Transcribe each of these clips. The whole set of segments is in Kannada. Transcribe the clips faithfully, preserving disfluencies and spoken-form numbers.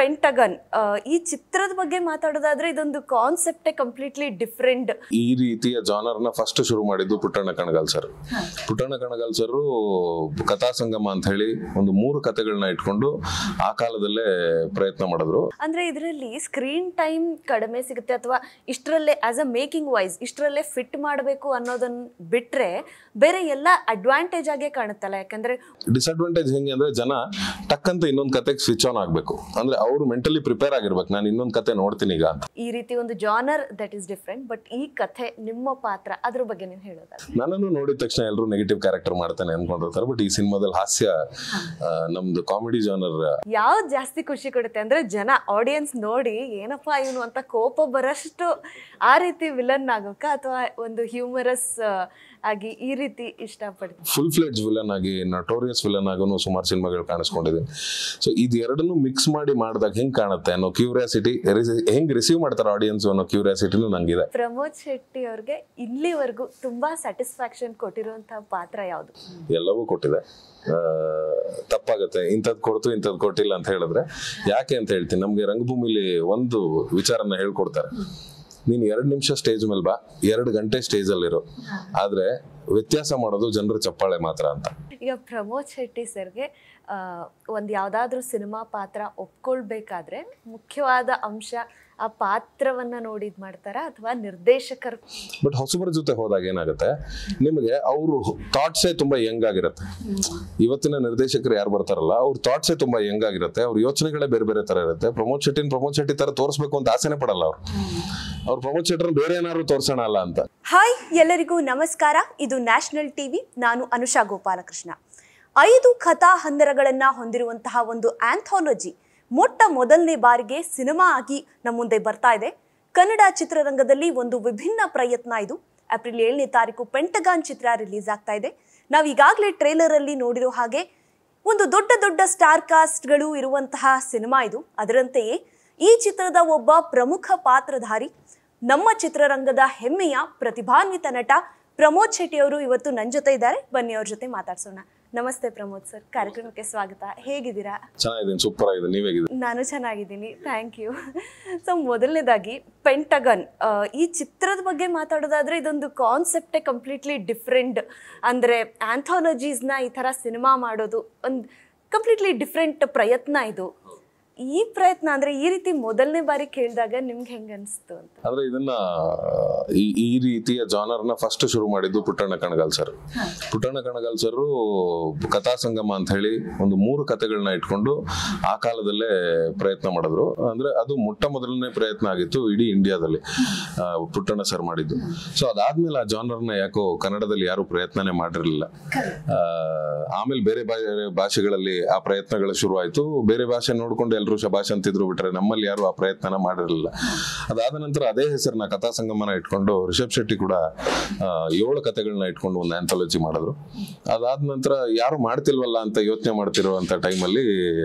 ಪೆಂಟಗನ್ ಈ ಚಿತ್ರದ ಬಗ್ಗೆ ಮಾತಾಡೋದಾದ್ರೆ ಇದೊಂದು ಕಾನ್ಸೆಪ್ಟೇ ಕಂಪ್ಲೀಟ್ಲಿ ಡಿಫರೆಂಟ್. ಈ ರೀತಿಯ ಜಾನರ್ ನ ಫಸ್ಟ್ ಶುರು ಮಾಡಿದ್ದು ಪುಟ್ಟಣ್ಣ ಕಣಗಾಲ್ ಸರ್. ಪುಟ್ಟಣ್ಣ ಕಣಗಾಲ್ ಸರ್ ಕಥಾ ಸಂಗಮ ಅಂತ ಹೇಳಿ ಒಂದು ಮೂರು ಕಥೆಗಳನ್ನ ಇಟ್ಕೊಂಡು ಆ ಕಾಲದಲ್ಲೇ ಪ್ರಯತ್ನ ಮಾಡಿದ್ರು. ಅಂದ್ರೆ ಇದರಲ್ಲಿ ಸ್ಕ್ರೀನ್ ಟೈಮ್ ಕಡಿಮೆ ಸಿಗುತ್ತೆ ಅಥವಾ ಇಷ್ಟರಲ್ಲೇ ಆಸ್ ಅ ಮೇಕಿಂಗ್ ವೈಸ್ ಇಷ್ಟರಲ್ಲೇ ಫಿಟ್ ಮಾಡಬೇಕು ಅನ್ನೋದನ್ನ ಬಿಟ್ರೆ ಬೇರೆ ಎಲ್ಲ ಅಡ್ವಾಂಟೇಜ್ ಆಗೇ ಕಾಣುತ್ತಲ್ಲ. ಯಾಕಂದ್ರೆ ಡಿಸ್ಅಡ್ವಾಂಟೇಜ್ ಹೆಂಗೆ ಅಂದ್ರೆ ಜನ ಟಕ್ ಅಂತ ಇನ್ನೊಂದು ಕತೆಗೆ ಸ್ವಿಚ್ ಆನ್ ಆಗ್ಬೇಕು, ಅಂದ್ರೆ ಅವರು ಮೆಂಟಲಿ ಪ್ರಿಪೇರ್ ಆಗಿರ್ಬೇಕು, ನಾನು ಇನ್ನೊಂದು ಕತೆ ನೋಡ್ತೀನಿ ಈಗ ಅಂತ. ಈ ರೀತಿ ಒಂದು genre that is different. But ಈ ಕಥೆ ನಿಮ್ಮ ಪಾತ್ರ ಅದ್ರ ಬಗ್ಗೆ ನೀವು ಹೇಳೋದಾದ್ರೆ? ನನ್ನನ್ನು ನೋಡಿದ ತಕ್ಷಣ ಎಲ್ಲರೂ ನೆಗೆಟಿವ್ ಕ್ಯಾರೆಕ್ಟರ್ ಮಾಡ್ತಾನೆ ಅನ್ಕೊಂಡಿರ್ತಾರೆ. ಬಟ್ ಈ ಸಿನಿಮಾದಲ್ಲಿ ಹಾಸ್ಯ, ನಮ್ದು ಕಾಮಿಡಿ ಜಾನರ್ ಯಾವ್ದು ಜಾಸ್ತಿ ಖುಷಿ ಕೊಡುತ್ತೆ ಅಂದ್ರೆ ಜನ ಆಡಿಯನ್ಸ್ ನೋಡಿ ಏನಪ್ಪಾ ಇವನು ಅಂತ ಕೋಪ ಬರಷ್ಟು ಆ ರೀತಿ ವಿಲನ್ ಆಗೋಕ ಅಥವಾ ಒಂದು ಹ್ಯೂಮರಸ್ ಆಗಿ ಈ ರೀತಿ ಇಷ್ಟಪಡ್ತೀನಿ? ಫುಲ್ ಫ್ಲೆಡ್ಜ್ ವಿಲನ್ ಆಗಿ, ನಟೋರಿಯಸ್ ವಿಲನ್ ಆಗು ಸುಮಾರು ಸಿನಿಮಾಗಳು ಕಾಣಿಸ್ಕೊಂಡಿದ್ದೀನಿ. ಸೊ ಇದು ಎರಡನ್ನು ಮಿಕ್ಸ್ ಮಾಡಿ ಮಾಡಿದಾಗ ಹೆಂಗ್ ಕಾಣುತ್ತೆ ಅನ್ನೋ ಕ್ಯೂರಿಯಾಸಿಟಿ, ಹೆಂಗ್ ರಿಸೀವ್ ಮಾಡ್ತಾರೆ ಆಡಿಯನ್ಸ್ ಅನ್ನೋ ಕ್ಯೂರಿಯಾಸಿಟಿನೂ ನಂಗಿದೆ. ಪ್ರಮೋದ್ ಶೆಟ್ಟಿ ಅವ್ರಿಗೆ ಇಲ್ಲಿವರೆಗೂ ತುಂಬಾ ಸ್ಯಾಟಿಸ್ಫ್ಯಾಕ್ಷನ್ ಕೊಟ್ಟಿರುವಂತಹ ಪಾತ್ರ ಯಾವುದು? ಎಲ್ಲವೂ ಕೊಟ್ಟಿದೆ. ತಪ್ಪಾಗತ್ತೆ ಇಂಥದ್ದು ಕೊಡ್ತು ಇಂಥದ್ದು ಕೊಟ್ಟಿಲ್ಲ ಅಂತ ಹೇಳಿದ್ರೆ. ಯಾಕೆ ಅಂತ ಹೇಳ್ತೀನಿ, ನಮ್ಗೆ ರಂಗಭೂಮಿಲಿ ಒಂದು ವಿಚಾರನ ಹೇಳ್ಕೊಡ್ತಾರೆ, ನೀನ್ ಎರಡು ನಿಮಿಷ ಸ್ಟೇಜ್ ಮೇಲೆ ಬಾ, ಎರಡು ಗಂಟೆ ಸ್ಟೇಜ್ ಅಲ್ಲಿರೋ, ಆದ್ರೆ ವ್ಯತ್ಯಾಸ ಮಾಡೋದು ಜನರ ಚಪ್ಪಾಳೆ ಮಾತ್ರ ಅಂತ. ಈಗ ಪ್ರಮೋದ್ ಶೆಟ್ಟಿ ಸರ್ಗೆ ಒಂದು ಯಾವ್ದಾದ್ರು ಸಿನಿಮಾ ಪಾತ್ರ ಒಪ್ಕೊಳ್ಬೇಕಾದ್ರೆ ಮುಖ್ಯವಾದ ಅಂಶ ಆ ಪಾತ್ರವನ್ನ ನೋಡಿ ಇದ್ ಮಾಡ್ತಾರ ಅಥವಾ ನಿರ್ದೇಶಕರು? ಬಟ್ ಹೊಸಬರ ಜೊತೆ ಹೋದಾಗ ಏನಾಗುತ್ತೆ, ನಿಮಗೆ ಅವ್ರ ಥಾಟ್ಸೇ ತುಂಬಾ ಯಂಗ್ ಆಗಿರುತ್ತೆ. ಇವತ್ತಿನ ನಿರ್ದೇಶಕರು ಯಾರು ಬರ್ತಾರಲ್ಲ ಅವ್ರ ಥಾಟ್ಸೇ ತುಂಬಾ ಯಂಗ್ ಆಗಿರುತ್ತೆ, ಅವ್ರ ಯೋಚನೆಗಳೇ ಬೇರೆ ಬೇರೆ ತರ ಇರುತ್ತೆ. ಪ್ರಮೋದ್ ಶೆಟ್ಟಿನ ಪ್ರಮೋದ್ ಶೆಟ್ಟಿ ತರ ತೋರಿಸ್ಬೇಕು ಅಂತ ಆಸೆನೆ ಪಡಲ್ಲ ಅವ್ರು. ಅವ್ರ ಪ್ರಮೋದ್ ಶೆಟ್ಟಿ ಬೇರೆ ಏನಾದ್ರು ತೋರ್ಸೋಣ ಅಲ್ಲ ಅಂತ. ಹಾಯ್ ಎಲ್ಲರಿಗೂ ನಮಸ್ಕಾರ, ಇದು ನ್ಯಾಷನಲ್ ಟಿವಿ. ನಾನು ಅನುಷಾ ಗೋಪಾಲಕೃಷ್ಣ. ಐದು ಕಥಾ ಹಂದರಗಳನ್ನ ಹೊಂದಿರುವಂತಹ ಒಂದು ಆಂಥಾಲಜಿ ಮೊಟ್ಟ ಮೊದಲನೇ ಬಾರಿಗೆ ಸಿನಿಮಾ ಆಗಿ ನಮ್ಮ ಮುಂದೆ ಬರ್ತಾ ಇದೆ. ಕನ್ನಡ ಚಿತ್ರರಂಗದಲ್ಲಿ ಒಂದು ವಿಭಿನ್ನ ಪ್ರಯತ್ನ ಇದು. ಏಪ್ರಿಲ್ ಏಳನೇ ತಾರೀಕು ಪೆಂಟಗಾನ್ ಚಿತ್ರ ರಿಲೀಸ್ ಆಗ್ತಾ ಇದೆ. ನಾವು ಈಗಾಗಲೇ ಟ್ರೇಲರ್ ಅಲ್ಲಿ ನೋಡಿರೋ ಹಾಗೆ ಒಂದು ದೊಡ್ಡ ದೊಡ್ಡ ಸ್ಟಾರ್ ಕಾಸ್ಟ್ಗಳು ಇರುವಂತಹ ಸಿನಿಮಾ ಇದು. ಅದರಂತೆಯೇ ಈ ಚಿತ್ರದ ಒಬ್ಬ ಪ್ರಮುಖ ಪಾತ್ರಧಾರಿ, ನಮ್ಮ ಚಿತ್ರರಂಗದ ಹೆಮ್ಮೆಯ ಪ್ರತಿಭಾನ್ವಿತ ನಟ ಪ್ರಮೋದ್ ಶೆಟ್ಟಿ ಅವರು ಇವತ್ತು ನನ್ನ ಜೊತೆ ಇದ್ದಾರೆ. ಬನ್ನಿ ಅವ್ರ ಜೊತೆ ಮಾತಾಡ್ಸೋಣ. ನಮಸ್ತೆ ಪ್ರಮೋದ್ ಸರ್, ಕಾರ್ಯಕ್ರಮಕ್ಕೆ ಸ್ವಾಗತ. ಹೇಗಿದ್ದೀರಾ? ಚೆನ್ನಾಗಿದ್ದೀನಿ, ಸೂಪರ್ ಆಗಿದೆ. ನೀವ್ ಹೇಗಿದ್ದೀರಾ? ನಾನು ಚೆನ್ನಾಗಿದ್ದೀನಿ, ಥ್ಯಾಂಕ್ ಯು. ಸೊ ಮೊದಲನೇದಾಗಿ ಪೆಂಟಗನ್ ಈ ಚಿತ್ರದ ಬಗ್ಗೆ ಮಾತಾಡೋದಾದ್ರೆ ಇದೊಂದು ಕಾನ್ಸೆಪ್ಟೇ ಕಂಪ್ಲೀಟ್ಲಿ ಡಿಫ್ರೆಂಟ್. ಅಂದ್ರೆ ಆಂಥಾಲಜೀಸ್ನ ಈ ಥರ ಸಿನಿಮಾ ಮಾಡೋದು ಒಂದು ಕಂಪ್ಲೀಟ್ಲಿ ಡಿಫ್ರೆಂಟ್ ಪ್ರಯತ್ನ ಇದು. ಈ ಪ್ರಯತ್ನ ಅಂದ್ರೆ ಈ ರೀತಿ ಮೊದಲನೇ ಬಾರಿ ಕೇಳಿದಾಗ ನಿಮ್ಗೆ ಹೆಂಗ ಅನಿಸ್ತು ಅಂತ? ಅಂದ್ರೆ ಇದನ್ನ ಈ ರೀತಿಯ ಜಾನರ್ ನ ಫಸ್ಟ್ ಶುರು ಮಾಡಿದ್ದು ಪುಟ್ಟಣ್ಣ ಕಣಗಾಲ್ ಸರ್. ಪುಟ್ಟಣ್ಣ ಕಣಗಾಲ್ ಸರ್ ಕಥಾ ಸಂಗಮ ಅಂತ ಹೇಳಿ ಒಂದು ಮೂರು ಕಥೆಗಳನ್ನ ಇಟ್ಕೊಂಡು ಆ ಕಾಲದಲ್ಲೇ ಪ್ರಯತ್ನ ಮಾಡಿದ್ರು. ಅಂದ್ರೆ ಅದು ಮೊಟ್ಟ ಮೊದಲನೇ ಪ್ರಯತ್ನ ಆಗಿತ್ತು ಇಡೀ ಇಂಡಿಯಾದಲ್ಲಿ ಪುಟ್ಟಣ್ಣ ಸರ್ ಮಾಡಿದ್ದು. ಸೊ ಅದಾದ್ಮೇಲೆ ಆ ಜಾನರ್ ನ ಯಾಕೋ ಕನ್ನಡದಲ್ಲಿ ಯಾರು ಪ್ರಯತ್ನನೇ ಮಾಡಿರ್ಲಿಲ್ಲ. ಆಮೇಲೆ ಬೇರೆ ಬೇರೆ ಭಾಷೆಗಳಲ್ಲಿ ಆ ಪ್ರಯತ್ನಗಳು ಶುರು ಆಯ್ತು. ಬೇರೆ ಭಾಷೆ ನೋಡ್ಕೊಂಡು ಎಲ್ಲರೂ ಶಬಾಷ್ ಅಂತಿದ್ರು ಬಿಟ್ರೆ ನಮ್ಮಲ್ಲಿ ಯಾರು ಆ ಪ್ರಯತ್ನ ಮಾಡಿರಲಿಲ್ಲ. ಅದಾದ ನಂತರ ಅದೇ ಹೆಸರನ್ನ ಕಥಾ ಸಂಗಮನ ಇಟ್ಕೊಂಡು ರಿಷಬ್ ಶೆಟ್ಟಿ ಕೂಡ ಏಳು ಕಥೆಗಳನ್ನ ಇಟ್ಕೊಂಡು ಒಂದು ಆಂಥಾಲಜಿ ಮಾಡಿದ್ರು. ಅದಾದ ನಂತರ ಯಾರು ಮಾಡ್ತಿಲ್ವಲ್ಲ ಅಂತ ಯೋಚನೆ ಮಾಡ್ತಿರುವಂತ ಟೈಮಲ್ಲಿ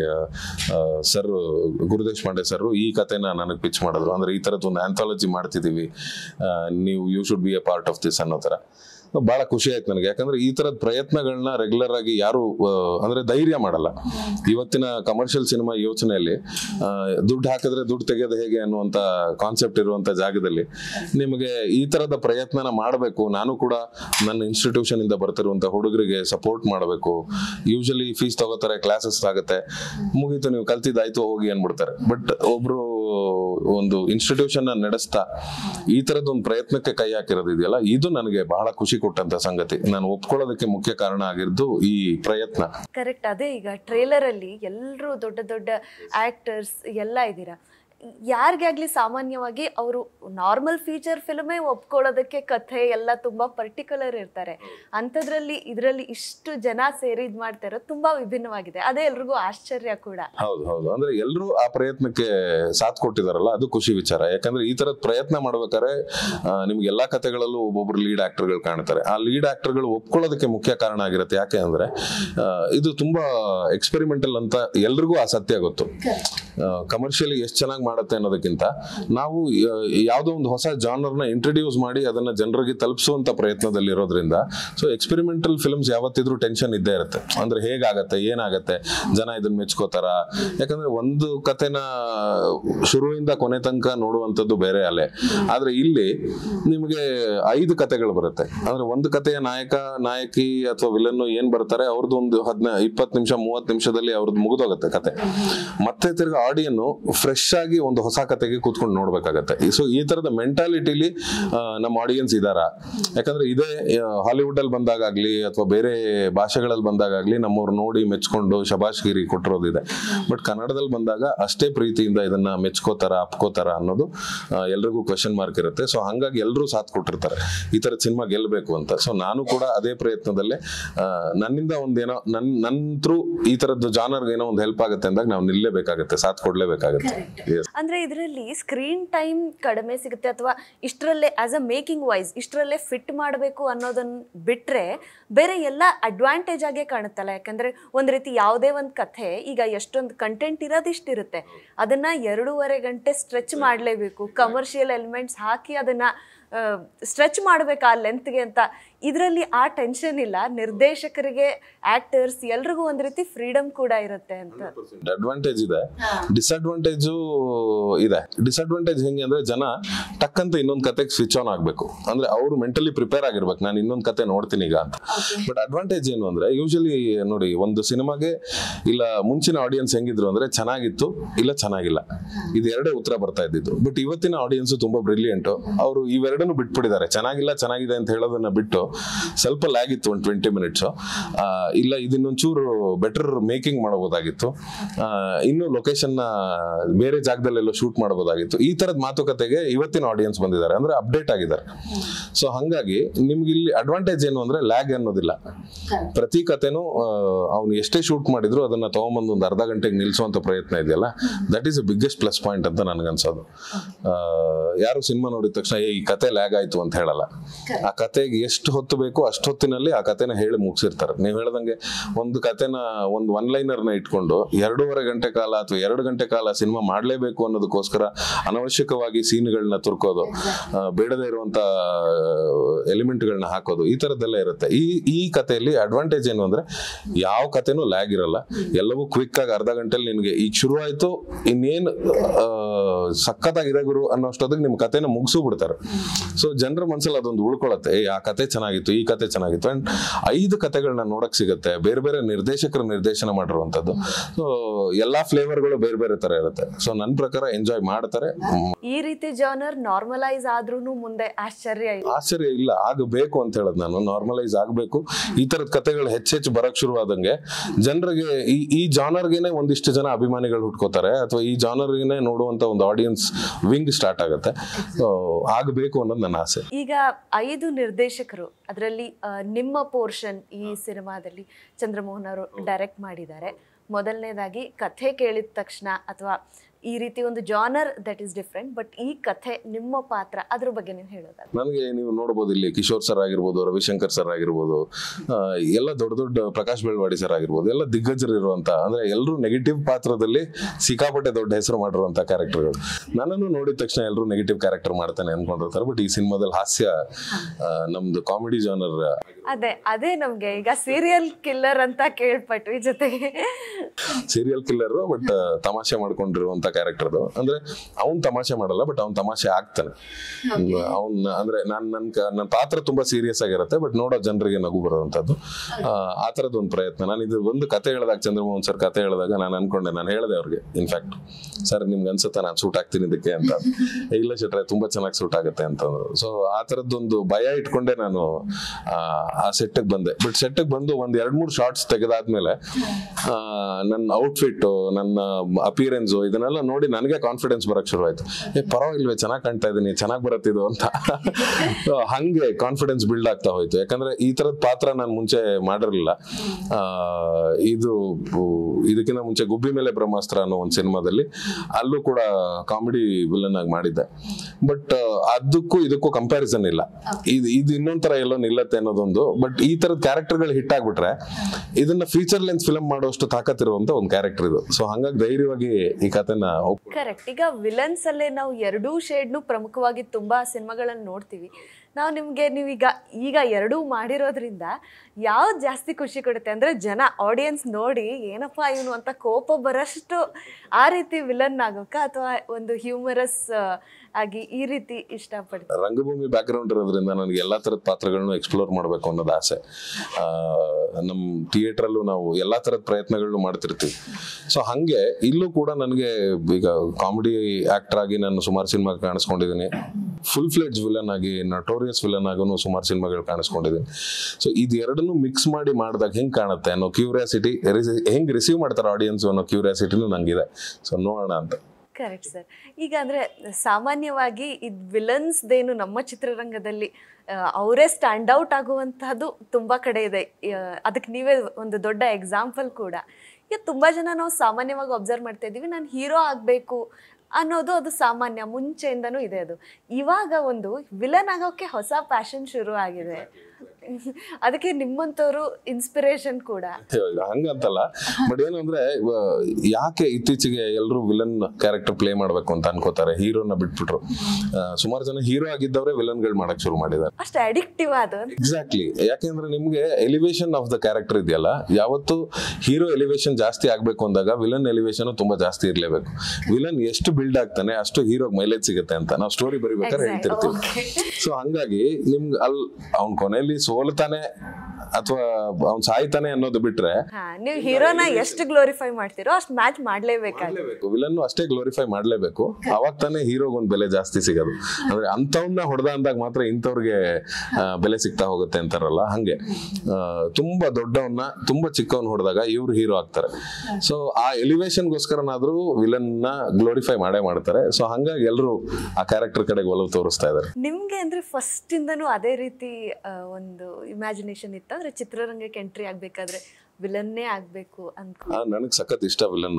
ಸರ್ ಗುರುದೇಶಪಾಂಡೆ ಸರ್ ಈ ಕಥೆನ ನನಗೆ ಪಿಚ್ ಮಾಡಿದ್ರು. ಅಂದ್ರೆ ಈ ತರದ್ದು ಒಂದು ಆಂಥಾಲಜಿ ಮಾಡ್ತಿದೀವಿ, ನೀವು you should be a part of this ಅನ್ನೋ ತರ. ಬಹಳ ಖುಷಿ ಆಯ್ತು ನನಗೆ. ಯಾಕಂದ್ರೆ ಈ ತರದ ಪ್ರಯತ್ನಗಳನ್ನ ರೆಗ್ಯುಲರ್ ಆಗಿ ಯಾರು ಅಂದ್ರೆ ಧೈರ್ಯ ಮಾಡಲ್ಲ. ಇವತ್ತಿನ ಕಮರ್ಷಿಯಲ್ ಸಿನಿಮಾ ಯೋಚನೆಯಲ್ಲಿ ದುಡ್ಡು ಹಾಕಿದ್ರೆ ದುಡ್ಡು ತೆಗೆಯೋದು ಹೇಗೆ ಅನ್ನುವಂತ ಕಾನ್ಸೆಪ್ಟ್ ಇರುವಂತ ಜಾಗದಲ್ಲಿ ನಿಮಗೆ ಈ ತರದ ಪ್ರಯತ್ನನ ಮಾಡಬೇಕು. ನಾನು ಕೂಡ ನನ್ನ ಇನ್ಸ್ಟಿಟ್ಯೂಷನ್ ಇಂದ ಬರ್ತಿರುವಂತ ಹುಡುಗರಿಗೆ ಸಪೋರ್ಟ್ ಮಾಡಬೇಕು. ಯೂಶಲಿ ಫೀಸ್ ತಗೋತಾರೆ, ಕ್ಲಾಸಸ್ ಆಗುತ್ತೆ, ಮುಗೀತು ನೀವು ಕಲ್ತಿದ್ದಾಯ್ತು ಹೋಗಿ ಅನ್ಬಿಡ್ತಾರೆ. ಬಟ್ ಒಬ್ರು ಒಂದು ಇನ್ಸ್ಟಿಟ್ಯೂಷನ್ ನಡೆಸ್ತಾ ಈ ತರದೊಂದು ಪ್ರಯತ್ನಕ್ಕೆ ಕೈ ಹಾಕಿರೋದು ಇದೆಯಲ್ಲ, ಇದು ನನಗೆ ಬಹಳ ಖುಷಿ ಕೊಟ್ಟಂತ ಸಂಗತಿ. ನಾನು ಒಪ್ಕೊಳ್ಳೋದಕ್ಕೆ ಮುಖ್ಯ ಕಾರಣ ಆಗಿದ್ದು ಈ ಪ್ರಯತ್ನ. ಕರೆಕ್ಟ್. ಅದೇ ಈಗ ಟ್ರೇಲರ್ ಅಲ್ಲಿ ಎಲ್ಲರೂ ದೊಡ್ಡ ದೊಡ್ಡ ಆಕ್ಟರ್ಸ್ ಎಲ್ಲ ಇದ್ದೀರಾ. ಯಾರಿಗೆ ಆಗ್ಲಿ ಸಾಮಾನ್ಯವಾಗಿ ಅವರು ನಾರ್ಮಲ್ ಫೀಚರ್ ಫಿಲ್ಮೇ ಒಪ್ಕೊಳ್ಳೋದಕ್ಕೆ ಕಥೆ ಎಲ್ಲ ತುಂಬಾ ಪರ್ಟಿಕ್ಯುಲರ್ ಇರ್ತಾರೆ. ಅಂಥದ್ರಲ್ಲಿ ಇದರಲ್ಲಿ ಇಷ್ಟು ಜನ ಸೇರಿ ಇದ್ ಮಾಡ್ತಾ ಇರೋದು ತುಂಬಾ ವಿಭಿನ್ನವಾಗಿದೆ. ಅದೇ ಎಲ್ರಿಗೂ ಆಶ್ಚರ್ಯ ಕೂಡ. ಹೌದು ಹೌದು ಅಂದ್ರೆ ಎಲ್ಲರೂ ಆ ಪ್ರಯತ್ನಕ್ಕೆ ಸಾಥ್ ಕೊಟ್ಟಿದಾರಲ್ಲ, ಅದು ಖುಷಿ ವಿಚಾರ. ಯಾಕಂದ್ರೆ ಈ ತರದ ಪ್ರಯತ್ನ ಮಾಡ್ಬೇಕಾದ್ರೆ ನಿಮ್ಗೆ ಎಲ್ಲಾ ಕಥೆಗಳಲ್ಲೂ ಒಬ್ಬೊಬ್ರು ಲೀಡ್ ಆಕ್ಟರ್ಗಳು ಕಾಣ್ತಾರೆ. ಆ ಲೀಡ್ ಆಕ್ಟರ್ಗಳು ಒಪ್ಕೊಳ್ಳೋದಕ್ಕೆ ಮುಖ್ಯ ಕಾರಣ ಆಗಿರುತ್ತೆ. ಯಾಕೆ ಅಂದ್ರೆ ಇದು ತುಂಬಾ ಎಕ್ಸ್ಪೆರಿಮೆಂಟಲ್ ಅಂತ ಎಲ್ರಿಗೂ ಆ ಸತ್ಯ ಗೊತ್ತು. ಕಮರ್ಷಿಯಲಿ ಎಷ್ಟು ಚೆನ್ನಾಗಿ ಮಾಡುತ್ತೆ ಅನ್ನೋದಕ್ಕಿಂತ ನಾವು ಯಾವುದೋ ಒಂದು ಹೊಸ ಜಾನರ್ನ ಇಂಟ್ರೊಡ್ಯೂಸ್ ಮಾಡಿ ಅದನ್ನ ಜನರಿಗೆ ತಲುಪಿಸುವಂತ ಪ್ರಯತ್ನದಲ್ಲಿ ಇರೋದ್ರಿಂದ ಸೊ ಎಕ್ಸ್ಪೆರಿಮೆಂಟಲ್ ಫಿಲ್ಮ್ಸ್ ಯಾವತ್ತಿದ್ರೂ ಟೆನ್ಷನ್ ಇದ್ದೇ ಇರುತ್ತೆ. ಅಂದ್ರೆ ಹೇಗಾಗತ್ತೆ, ಏನಾಗತ್ತೆ, ಜನ ಇದನ್ನ ಮೆಚ್ಕೋತಾರ. ಯಾಕಂದ್ರೆ ಒಂದು ಕಥೆನ ಶುರುವಿಂದ ಕೊನೆ ತನಕ ನೋಡುವಂಥದ್ದು ಬೇರೆ ಅಲೆ. ಆದ್ರೆ ಇಲ್ಲಿ ನಿಮಗೆ ಐದು ಕಥೆಗಳು ಬರುತ್ತೆ. ಅಂದ್ರೆ ಒಂದು ಕಥೆಯ ನಾಯಕ ನಾಯಕಿ ಅಥವಾ ವಿಲನ್ ಏನ್ ಬರ್ತಾರೆ ಅವ್ರದ್ದು ಒಂದು ಹದಿನ ಇಪ್ಪತ್ತು ನಿಮಿಷ ಮೂವತ್ತು ನಿಮಿಷದಲ್ಲಿ ಅವ್ರದ್ದು ಮುಗಿದೋಗುತ್ತೆ ಕತೆ. ಮತ್ತೆ ತಿರ್ಗಿ ಆಡಿಯನ್ ಫ್ರೆಶ್ ಆಗಿ ಒಂದು ಹೊಸ ಕತೆಗೆ ಕೂತ್ಕೊಂಡು ನೋಡ್ಬೇಕಾಗತ್ತೆ. ಸೊ ಈ ತರದ ಮೆಂಟಾಲಿಟಿಲಿ ನಮ್ಮ ಆಡಿಯನ್ಸ್ ಇದಾರ. ಯಾಕಂದ್ರೆ ಇದೇ ಹಾಲಿವುಡ್ ಅಲ್ಲಿ ಬಂದಾಗ್ಲಿ ಅಥವಾ ಬೇರೆ ಭಾಷೆಗಳಲ್ಲಿ ಬಂದಾಗ್ಲಿ ನಮ್ಮವ್ರು ನೋಡಿ ಮೆಚ್ಕೊಂಡು ಶಬಾಷ್ಗಿರಿ ಕೊಟ್ಟಿರೋದಿದೆ. ಬಟ್ ಕನ್ನಡದಲ್ಲಿ ಬಂದಾಗ ಅಷ್ಟೇ ಪ್ರೀತಿಯಿಂದ ಇದನ್ನ ಮೆಚ್ಕೋತಾರ ಅಪ್ಕೋತಾರ ಅನ್ನೋದು ಎಲ್ರಿಗೂ ಕ್ವೆಶನ್ ಮಾರ್ಕ್ ಇರುತ್ತೆ. ಸೊ ಹಂಗಾಗಿ ಎಲ್ಲರೂ ಸಾಥ್ ಕೊಟ್ಟಿರ್ತಾರೆ ಈ ತರದ ಸಿನಿಮಾ ಗೆಲ್ಬೇಕು ಅಂತ. ಸೊ ನಾನು ಕೂಡ ಅದೇ ಪ್ರಯತ್ನದಲ್ಲೇ ನನ್ನಿಂದ ಒಂದೇನೋ ನನ್ ನನ್ ಥ್ರೂ ಈ ತರದ್ದು ಜಾನರ್ ಏನೋ ಒಂದು ಹೆಲ್ಪ್ ಆಗುತ್ತೆ ಅಂದಾಗ ನಾವು ನಿಲ್ಲೇಬೇಕಾಗತ್ತೆ, ಸಾಥ್ ಕೊಡ್ಲೇಬೇಕಾಗತ್ತೆ. ಅಂದ್ರೆ ಇದರಲ್ಲಿ ಸ್ಕ್ರೀನ್ ಟೈಮ್ ಕಡಿಮೆ ಸಿಗುತ್ತೆ ಅಥವಾ ಇಷ್ಟರಲ್ಲೇ ಆಸ್ ಅ ಮೇಕಿಂಗ್ ವೈಸ್ ಇಷ್ಟರಲ್ಲೇ ಫಿಟ್ ಮಾಡಬೇಕು ಅನ್ನೋದನ್ನ ಬಿಟ್ರೆ ಬೇರೆ ಎಲ್ಲ ಅಡ್ವಾಂಟೇಜ್ ಆಗೇ ಕಾಣುತ್ತಲ್ಲ. ಯಾಕಂದ್ರೆ ಒಂದ್ ರೀತಿ ಯಾವುದೇ ಒಂದು ಕಥೆ ಈಗ ಎಷ್ಟೊಂದು ಕಂಟೆಂಟ್ ಇರೋದಿಷ್ಟಿರುತ್ತೆ, ಅದನ್ನ ಎರಡೂವರೆ ಗಂಟೆ ಸ್ಟ್ರೆಚ್ ಮಾಡಲೇಬೇಕು, ಕಮರ್ಷಿಯಲ್ ಎಲಿಮೆಂಟ್ಸ್ ಹಾಕಿ ಅದನ್ನ ಸ್ಟ್ರೆಚ್ ಮಾಡ್ಬೇಕು ಆ ಲೆಂತ್ಗೆ ಅಂತ. ಇದರಲ್ಲಿ ಆ ಟೆನ್ಷನ್ ಇಲ್ಲ. ನಿರ್ದೇಶಕರಿಗೆ, ಆಕ್ಟರ್ಸ್ ಎಲ್ರಿಗೂ ಒಂದ್ ರೀತಿ ಫ್ರೀಡಮ್ ಕೂಡ ಇರುತ್ತೆ ಅಂತ. ಅಡ್ವಾಂಟೇಜ್ ಇದೆ, ಡಿಸ್ಅಡ್ವಾಂಟೇಜು ಇದೆ. ಡಿಸ್ಅಡ್ವಾಂಟೇಜ್ ಹೆಂಗೆ ಅಂದ್ರೆ ಜನ ಟಕ್ಕಂತ ಇನ್ನೊಂದು ಕತೆಗೆ ಸ್ವಿಚ್ ಆನ್ ಆಗ್ಬೇಕು. ಅಂದ್ರೆ ಅವರು ಮೆಂಟಲಿ ಪ್ರಿಪೇರ್ ಆಗಿರ್ಬೇಕು, ನಾನು ಇನ್ನೊಂದು ಕತೆ ನೋಡ್ತೀನಿ ಈಗ ಅಂತ. ಬಟ್ ಅಡ್ವಾಂಟೇಜ್ ಏನು ಅಂದ್ರೆ ಯೂಶಲಿ ನೋಡಿ ಒಂದು ಸಿನಿಮಾಗೆ ಇಲ್ಲ ಮುಂಚಿನ ಆಡಿಯನ್ಸ್ ಹೆಂಗಿದ್ರು ಅಂದ್ರೆ ಚೆನ್ನಾಗಿತ್ತು ಇಲ್ಲ ಚೆನ್ನಾಗಿಲ್ಲ, ಇದು ಎರಡೇ ಉತ್ತರ ಬರ್ತಾ ಇದ್ದಿದ್ದು. ಬಟ್ ಇವತ್ತಿನ ಆಡಿಯನ್ಸ್ ತುಂಬಾ ಬ್ರಿಲಿಯಂಟ್. ಅವರು ಇವೆರಡನ್ನು ಬಿಟ್ಬಿಟ್ಟಿದ್ದಾರೆ. ಚೆನ್ನಾಗಿಲ್ಲ ಚೆನ್ನಾಗಿದೆ ಅಂತ ಹೇಳೋದನ್ನ ಬಿಟ್ಟು ಸ್ವಲ್ಪ ಲ್ಯಾಗ್ ಇತ್ತು ಒಂದು ಟ್ವೆಂಟಿ ಮಿನಿಟ್ಸ್, ಇಲ್ಲ ಇದನ್ನೊಂಚೂರು ಬೆಟರ್ ಮೇಕಿಂಗ್ ಮಾಡಬಹುದಾಗಿತ್ತು, ಇನ್ನು ಲೊಕೇಶನ್ ನ ಬೇರೆ ಜಾಗದಲ್ಲೆಲ್ಲೋ ಶೂಟ್ ಮಾಡಬಹುದಾಗಿತ್ತು, ಈ ತರದ ಮಾತುಕತೆಗೆ ಇವತ್ತಿನ ಆಡಿಯನ್ಸ್ ಬಂದಿದ್ದಾರೆ, ಅಂದ್ರೆ ಅಪ್ಡೇಟ್ ಆಗಿದ್ದಾರೆ. ಸೊ ಹಂಗಾಗಿ ನಿಮ್ಗೆ ಇಲ್ಲಿ ಅಡ್ವಾಂಟೇಜ್ ಏನು ಅಂದ್ರೆ ಲ್ಯಾಗ್ ಅನ್ನೋದಿಲ್ಲ. ಪ್ರತಿ ಕತೆನೂ ಅವ್ನು ಎಷ್ಟೇ ಶೂಟ್ ಮಾಡಿದ್ರು ಅದನ್ನ ತಗೊಂಬಂದು ಒಂದು ಅರ್ಧ ಗಂಟೆಗೆ ನಿಲ್ಸುವಂತ ಪ್ರಯತ್ನ ಇದೆಯಲ್ಲ, that is the biggest plus point ಅಂತ ನನ್ಗನ್ಸೋದು. ಯಾರು ಸಿನಿಮಾ ನೋಡಿದ ತಕ್ಷಣ ಈ ಕತೆ ಲ್ಯಾಗ್ ಆಯ್ತು ಅಂತ ಹೇಳಲ್ಲ. ಆ ಕತೆಗೆ ಎಷ್ಟು ಹೊತ್ತು ಬೇಕು ಅಷ್ಟೊತ್ತಿನಲ್ಲಿ ಆ ಕತೆನ ಹೇಳಿ ಮುಗಿಸಿರ್ತಾರೆ. ನೀವು ಹೇಳ್ದಂಗೆ ಒಂದು ಕತೆನ ಒಂದು ಒನ್ ಲೈನರ್ ನ ಇಟ್ಕೊಂಡು ಎರಡೂವರೆ ಗಂಟೆ ಕಾಲ ಅಥವಾ ಎರಡು ಗಂಟೆ ಕಾಲ ಸಿನಿಮಾ ಮಾಡ್ಲೇಬೇಕು ಅನ್ನೋದಕ್ಕೋಸ್ಕರ ಅನವಶ್ಯಕವಾಗಿ ಸೀನ್ಗಳನ್ನ ತುರ್ಕೋದು, ಬೇಡದೇ ಇರುವಂತ ಎಲಿಮೆಂಟ್ ಗಳನ್ನ ಹಾಕೋದು, ಈ ತರದ್ದೆಲ್ಲ ಇರುತ್ತೆ. ಈ ಈ ಕಥೆಯಲ್ಲಿ ಅಡ್ವಾಂಟೇಜ್ ಏನು ಅಂದ್ರೆ ಯಾವ ಕತೆನೂ ಲ್ಯಾಗ್ ಇರಲ್ಲ, ಎಲ್ಲವೂ ಕ್ವಿಕ್ ಆಗಿ ಅರ್ಧ ಗಂಟೆಲಿ ನಿನ್ಗೆ ಈಗ ಶುರು ಆಯ್ತು ಇನ್ನೇನು ಸಖತ್ತಾಗಿದೆ ಗುರು ಅನ್ನೋಷ್ಟೊತ್ತಿಗೆ ನಿಮ್ ಕತೆನ ಮುಗಿಸು ಬಿಡ್ತಾರೆ. ಸೊ ಜನರ ಮನಸ್ಸಲ್ಲಿ ಅದೊಂದು ಉಳ್ಕೊಳತ್ತೆ, ಆ ಕತೆ ಚೆನ್ನಾಗಿತ್ತು, ಈ ಕತೆ ಚೆನ್ನಾಗಿತ್ತು. ಅಂಡ್ ಐದು ಕತೆಗಳನ್ನ ನೋಡಕ್ ಸಿಗುತ್ತೆ, ಬೇರೆ ಬೇರೆ ನಿರ್ದೇಶಕರು ನಿರ್ದೇಶನ ಮಾಡಿರುವಂತದ್ದು. ಸೊ ಎಲ್ಲಾ ಫ್ಲೇವರ್ಗಳು ಬೇರೆ ಬೇರೆ ತರ ಇರುತ್ತೆ. ಸೊ ನನ್ನ ಪ್ರಕಾರ ಎಂಜಾಯ್ ಮಾಡ್ತಾರೆ. ಈ ರೀತಿ ಜಾನರ್ ನಾರ್ಮಲೈಸ್ ಆದ್ರೂನು ಮುಂದೆ ಆಶ್ಚರ್ಯ ಆಶ್ಚರ್ಯ ಇಲ್ಲ, ಆಗಬೇಕು ಅಂತ ಹೇಳದ್ ನಾನು. ನಾರ್ಮಲೈಸ್ ಆಗ್ಬೇಕು. ಈ ತರದ ಕತೆಗಳು ಹೆಚ್ಚೆಚ್ಚು ಬರಕ್ ಶುರು ಆದಂಗೆ ಜನರಿಗೆ ಈ ಈ ಜಾನರ್ಗೆನೆ ಒಂದಿಷ್ಟು ಜನ ಅಭಿಮಾನಿಗಳು ಹುಟ್ಕೋತಾರೆ, ಅಥವಾ ಈ ಜಾನರ್ಗೆನೆ ನೋಡುವಂತ ಒಂದು ಆಡಿಯನ್ಸ್ ವಿಂಗ್ ಸ್ಟಾರ್ಟ್ ಆಗುತ್ತೆ. ಆಗಬೇಕು ಅನ್ನೋದು ನನ್ನ ಆಸೆ. ಈಗ ಐದು ನಿರ್ದೇಶಕರು, ಅದರಲ್ಲಿ ನಿಮ್ಮ ಪೋರ್ಷನ್ ಈ ಸಿನಿಮಾದಲ್ಲಿ ಚಂದ್ರಮೋಹನ್ ಅವರು ಡೈರೆಕ್ಟ್ ಮಾಡಿದ್ದಾರೆ. ಮೊದಲನೇದಾಗಿ ಕಥೆ ಕೇಳಿದ ತಕ್ಷಣ ಅಥವಾ ಈ ರೀತಿ ಒಂದು genre that is different, but ಈ ಕಥೆ ನಿಮ್ಮ ಪಾತ್ರ ಅದ್ರ ಬಗ್ಗೆ ನೀವು ಹೇಳೋದಾದ್ರೆ? ನನಗೆ ನೀವು ನೋಡಬಹುದು ಇಲ್ಲಿ ಕಿಶೋರ್ ಸರ್ ಆಗಿರ್ಬೋದು, ರವಿಶಂಕರ್ ಸರ್ ಆಗಿರ್ಬೋದು, ಎಲ್ಲ ದೊಡ್ಡ ದೊಡ್ಡ ಪ್ರಕಾಶ್ಬೆಳವಾಡಿ ಸರ್ ಆಗಿರ್ಬೋದು, ಎಲ್ಲ ದಿಗ್ಗಜರು ಇರುವಂತ, ಅಂದ್ರೆ ಎಲ್ಲರೂ ನೆಗೆಟಿವ್ ಪಾತ್ರದಲ್ಲಿ ಸಿಕ್ಕಾಪಟ್ಟೆ ದೊಡ್ಡ ಹೆಸರು ಮಾಡಿರುವಂತ ಕ್ಯಾರೆಕ್ಟರ್ಗಳು. ನನ್ನನ್ನು ನೋಡಿದ ತಕ್ಷಣ ಎಲ್ಲರೂ ನೆಗೆಟಿವ್ ಕ್ಯಾರೆಕ್ಟರ್ ಮಾಡ್ತಾನೆ ಅನ್ಕೊಂಡಿರ್ತಾರೆ. ಬಟ್ ಈ ಸಿನಿಮಾದಲ್ಲಿ ಹಾಸ್ಯ, ನಮ್ದು ಕಾಮಿಡಿ ಜಾನರ್. ಅದೇ ಅದೇ ನಮ್ಗೆ ಈಗ ಸೀರಿಯಲ್ ಕಿಲ್ಲರ್ ಅಂತ ಕೇಳ್ಪಟ್ವಿ, ಜೊತೆಗೆ ಸೀರಿಯಲ್ ಕಿಲ್ಲರ್ ಬಟ್ ತಮಾಷೆ ಮಾಡ್ಕೊಂಡಿರುವಂತ ಕ್ಯಾರೆಕ್ಟರ್ ಅದು. ಅಂದ್ರೆ ಅವ್ನ್ ತಮಾಷೆ ಮಾಡಲ್ಲ, ಬಟ್ ಅವ್ನ್ ತಮಾಷೆ ಆಗ್ತಾನೆ. ಅವ್ನ್ ಅಂದ್ರೆ ನನ್ ನನ್ ನನ್ನ ಪಾತ್ರ ತುಂಬಾ ಸೀರಿಯಸ್ ಆಗಿರುತ್ತೆ, ಬಟ್ ನೋಡೋ ಜನರಿಗೆ ನಗು ಬರುವಂತದ್ದು. ಆ ತರದ ಒಂದು ಪ್ರಯತ್ನ. ನಾನು ಇದು ಒಂದು ಕತೆ ಹೇಳಿದಾಗ, ಚಂದ್ರಮೋಹನ್ ಸರ್ ಕತೆ ಹೇಳಿದಾಗ ನಾನು ಅನ್ಕೊಂಡೆ, ನಾನು ಹೇಳಿದೆ ಅವ್ರಿಗೆ ಇನ್ಫ್ಯಾಕ್ಟ್, ಸರ್ ನಿಮ್ಗೆ ಅನ್ಸುತ್ತಾ ನಾನು ಸೂಟ್ ಆಗ್ತೀನಿ ಇದಕ್ಕೆ ಅಂತ. ಇಲ್ಲ ಶೆಟ್ರೆ ತುಂಬಾ ಚೆನ್ನಾಗಿ ಸೂಟ್ ಆಗುತ್ತೆ ಅಂತಂದ್ರು. ಸೊ ಆ ತರದ್ದೊಂದು ಭಯ ಇಟ್ಕೊಂಡೆ ನಾನು ಆ ಸೆಟ್ಗೆ ಬಂದೆ. ಬಟ್ ಸೆಟ್ಗೆ ಬಂದು ಒಂದ್ ಎರಡ್ ಮೂರು ಶಾರ್ಟ್ಸ್ ತೆಗೆದಾದ್ಮೇಲೆ ನನ್ನ ಔಟ್ಫಿಟ್, ನನ್ನ ಅಪಿಯರೆನ್ಸ್ ಇದನ್ನೆಲ್ಲ ನೋಡಿ ನನಗೆ ಕಾನ್ಫಿಡೆನ್ಸ್ ಬರಕ್ ಶುರು ಆಯ್ತು. ಏ ಪರವಾಗಿಲ್ವೇ, ಚೆನ್ನಾಗಿ ಕಾಣ್ತಾ ಇದೀನಿ, ಚೆನ್ನಾಗಿ ಬರತ್ತಿದ್ದು ಅಂತ. ಹಂಗೆ ಕಾನ್ಫಿಡೆನ್ಸ್ ಬಿಲ್ಡ್ ಆಗ್ತಾ ಹೋಯ್ತು. ಯಾಕಂದ್ರೆ ಈ ತರದ ಪಾತ್ರ ನಾನು ಮುಂಚೆ ಮಾಡಿರಲಿಲ್ಲ. ಇದು ಇದಕ್ಕಿಂತ ಮುಂಚೆ ಗುಬ್ಬಿ ಮೇಲೆ ಬ್ರಹ್ಮಾಸ್ತ್ರ ಅನ್ನೋ ಒಂದು ಸಿನಿಮಾದಲ್ಲಿ ಅಲ್ಲೂ ಕೂಡ ಕಾಮಿಡಿ ವಿಲನ್ ಆಗಿ ಮಾಡಿದ್ದೆ. ಬಟ್ ಅದಕ್ಕೂ ಇದಕ್ಕೂ ಕಂಪ್ಯಾರಿಸನ್ ಇಲ್ಲ. ಇದು ಇದು ಇನ್ನೊಂದ್ ತರ ಎಲ್ಲೋ ನಿಲ್ಲತ್ತೆ ಅನ್ನೋದೊಂದು. ಬಟ್ ಈ ತರದ ಕ್ಯಾರೆಕ್ಟರ್ಗಳು ಹಿಟ್ ಆಗ್ಬಿಟ್ರೆ ಇದನ್ನ ಫೀಚರ್ ಲೆಂತ್ ಫಿಲ್ಮ್ ಮಾಡೋಷ್ಟು ತಾಕತ್ತಿರುವಂತ ಒಂದು ಕ್ಯಾರೆಕ್ಟರ್ ಇದು. ಸೊ ಹಂಗಾಗಿ ಧೈರ್ಯವಾಗಿ ಈ ಕಥೆನ ಕರೆಕ್ಟ್. ಈಗ ವಿಲನ್ಸ್ ಅಲ್ಲೇ ನಾವು ಎರಡೂ ಶೇಡ್ನು ಪ್ರಮುಖವಾಗಿ ತುಂಬಾ ಸಿನಿಮಾಗಳನ್ನು ನೋಡ್ತೀವಿ. ನಾವು ನಿಮಗೆ ನೀವೀಗ ಈಗ ಎರಡೂ ಮಾಡಿರೋದ್ರಿಂದ ಯಾವ್ದು ಜಾಸ್ತಿ ಖುಷಿ ಕೊಡುತ್ತೆ ಅಂದರೆ ಜನ ಆಡಿಯನ್ಸ್ ನೋಡಿ ಏನಪ್ಪ ಇವನು ಅಂತ ಕೋಪ ಬರೋಷ್ಟು ಆ ರೀತಿ ವಿಲನ್ ಆಗೋಕ ಅಥವಾ ಒಂದು ಹ್ಯೂಮರಸ್ ಆಗಿ ಈ ರೀತಿ ಇಷ್ಟಪಡ್ತೀನಿ? ರಂಗಭೂಮಿ ಬ್ಯಾಕ್ ಗ್ರೌಂಡ್ ಇರೋದ್ರಿಂದ ನನಗೆ ಎಲ್ಲಾ ತರದ ಪಾತ್ರಗಳನ್ನು ಎಕ್ಸ್ಪ್ಲೋರ್ ಮಾಡಬೇಕು ಅನ್ನೋದು ಆಸೆ. ನಮ್ಮ ಥಿಯೇಟರ್ ಅಲ್ಲೂ ನಾವು ಎಲ್ಲಾ ತರದ ಪ್ರಯತ್ನಗಳನ್ನು ಮಾಡ್ತಿರ್ತೀವಿ. ಸೊ ಹಂಗೆ ಇಲ್ಲೂ ಕೂಡ ನನಗೆ ಈಗ ಕಾಮಿಡಿ ಆಕ್ಟರ್ ಆಗಿ ನಾನು ಸುಮಾರು ಸಿನಿಮಾ ಕಾಣಿಸ್ಕೊಂಡಿದ್ದೀನಿ. ಫುಲ್ ಫ್ಲೆಡ್ಜ್ ವಿಲನ್ ಆಗಿ ನಟೋರಿಯಸ್ ವಿಲನ್ ಆಗು ಸುಮಾರು ಸಿನಿಮಾಗಳು ಕಾಣಿಸ್ಕೊಂಡಿದ್ದೀನಿ. ಸೊ ಇದು ಎರಡನ್ನೂ ಮಿಕ್ಸ್ ಮಾಡಿ ಮಾಡಿದಾಗ ಹೆಂಗ್ ಕಾಣುತ್ತೆ ಅನ್ನೋ ಕ್ಯೂರಿಯಾಸಿಟಿ, ಹೆಂಗ್ ರಿಸೀವ್ ಮಾಡ್ತಾರೆ ಆಡಿಯನ್ಸ್ ಅನ್ನೋ ಕ್ಯೂರಿಯಾಸಿಟಿನೂ ನಂಗಿದೆ. ಸೊ ನೋಡೋಣ ಅಂತ. Correct sir. ಈಗ ಅಂದರೆ ಸಾಮಾನ್ಯವಾಗಿ ಇದು ವಿಲನ್ಸ್ದೇನು ನಮ್ಮ ಚಿತ್ರರಂಗದಲ್ಲಿ ಅವರೇ ಸ್ಟ್ಯಾಂಡ್ ಔಟ್ ಆಗುವಂತಹದ್ದು ತುಂಬ ಕಡೆ ಇದೆ. ಅದಕ್ಕೆ ನೀವೇ ಒಂದು ದೊಡ್ಡ ಎಕ್ಸಾಂಪಲ್ ಕೂಡ. ಈಗ ತುಂಬ ಜನ ನಾವು ಸಾಮಾನ್ಯವಾಗಿ ಅಬ್ಸರ್ವ್ ಮಾಡ್ತಾ ಇದ್ದೀವಿ, ನಾನು ಹೀರೋ ಆಗಬೇಕು ಅನ್ನೋದು ಅದು ಸಾಮಾನ್ಯ, ಮುಂಚೆಯಿಂದನೂ ಇದೆ ಅದು. ಇವಾಗ ಒಂದು ವಿಲನ್ ಆಗೋಕ್ಕೆ ಹೊಸ ಪ್ಯಾಷನ್ ಶುರು ಆಗಿದೆ. ಅದಕ್ಕೆ ನಿಮ್ಮಂತವ್ರು ಇನ್ಸ್ಪಿರೇಷನ್ ಕೂಡ. ಹಂಗಂತಲ್ಲ, ಬಟ್ ಏನು ಅಂದ್ರೆ ಯಾಕೆ ಇತ್ತೀಚೆಗೆ ಎಲ್ಲರೂ ವಿಲನ್ ಕ್ಯಾರೆಕ್ಟರ್ ಪ್ಲೇ ಮಾಡ್ಬೇಕು ಅಂತ ಅನ್ಕೋತಾರೆ, ಹೀರೋನ ಬಿಟ್ಬಿಟ್ರು. ಸುಮಾರು ಜನ ಹೀರೋ ಆಗಿದ್ದವ್ರೆ ವಿಲನ್ ಗಳು ಮಾಡಕ್ ಶುರು ಮಾಡಿದ್ದಾರೆ. ಅಷ್ಟು ಅಡಿಕ್ಟಿವ್ ಅದು. ಎಕ್ಸಾಕ್ಟ್ಲಿ. ಯಾಕೆಂದ್ರೆ ನಿಮ್ಗೆ ಎಲಿವೇಶನ್ ಆಫ್ ದ ಕ್ಯಾರೆಕ್ಟರ್ ಇದೆಯಲ್ಲ, ಯಾವತ್ತು ಹೀರೋ ಎಲಿವೇಶನ್ ಜಾಸ್ತಿ ಆಗ್ಬೇಕು ಅಂದಾಗ ವಿಲನ್ ಎಲಿವೇಶನ್ ತುಂಬಾ ಜಾಸ್ತಿ ಇರ್ಲೇಬೇಕು. ವಿಲನ್ ಎಷ್ಟು ಬಿಲ್ಡ್ ಆಗ್ತಾನೆ ಅಷ್ಟು ಹೀರೋಗ್ ಮೈಲೇಜ್ ಸಿಗುತ್ತೆ ಅಂತ ನಾವು ಸ್ಟೋರಿ ಬರಿಬೇಕಾದ್ರೆ ಹೇಳ್ತಿರ್ತೀವಿ. ಸೊ ಹಂಗಾಗಿ ನಿಮ್ಗೆ ಅಲ್ಲಿ ಅವ್ನ ಕೊನೆಯಲ್ಲಿ ಸೋಲ್ತಾನೆ ಅಥವಾ ಅವ್ನ್ ಸಾಯ್ತಾನೆ ಅನ್ನೋದು ಬಿಟ್ರೆ ನೀವು ಹೀರೋನ ಎಷ್ಟು ಗ್ಲೋರಿಫೈ ಮಾಡ್ತೀರೋ ಅಷ್ಟು ಮ್ಯಾಚ್ ಮಾಡ್ಲೇಬೇಕು. ವಿಲನ್ ಅಷ್ಟೇ ಗ್ಲೋರಿಫೈ ಮಾಡ್ಲೇಬೇಕು. ಅವಾಗ ತಾನೇ ಹೀರೋಗ್ ಒಂದ್ ಬೆಲೆ ಜಾಸ್ತಿ ಸಿಗೋದು. ಅಂದ್ರೆ ಅಂತವ್ನ ಹೊಡೆದ ಅಂದಾಗ ಮಾತ್ರ ಇಂಥವ್ರಿಗೆ ಬೆಲೆ ಸಿಗ್ತಾ ಹೋಗುತ್ತೆ ಅಂತಾರಲ್ಲ, ಹಂಗೆ ತುಂಬಾ ದೊಡ್ಡವನ್ನ ತುಂಬಾ ಚಿಕ್ಕವನ್ ಹೊಡೆದಾಗ ಇವ್ರು ಹೀರೋ ಆಗ್ತಾರೆ. ಸೊ ಆ ಎಲಿವೇಶನ್ಗೋಸ್ಕರನಾದ್ರೂ ವಿಲನ್ ನ ಗ್ಲೋರಿಫೈ ಮಾಡೇ ಮಾಡ್ತಾರೆ. ಸೊ ಹಂಗಾಗಿ ಎಲ್ಲರೂ ಆ ಕ್ಯಾರೆಕ್ಟರ್ ಕಡೆಗೆ ಒಲವು ತೋರಿಸ್ತಾ ಇದಾರೆ. ನಿಮ್ಗೆ ಅಂದ್ರೆ ಫಸ್ಟ್ ಇಂದನೂ ಅದೇ ರೀತಿ ಒಂದು ಇಮ್ಯಾಜಿನೇಷನ್ ಇತ್ತು ಅಂದ್ರೆ ಚಿತ್ರರಂಗಕ್ಕೆ ಎಂಟ್ರಿ ಆಗ್ಬೇಕಾದ್ರೆ ವಿಲನ್ನೇ ಆಗ್ಬೇಕು ಅಂತ? ನನಗೆ ಸಖತ್ ಇಷ್ಟ ವಿಲನ್.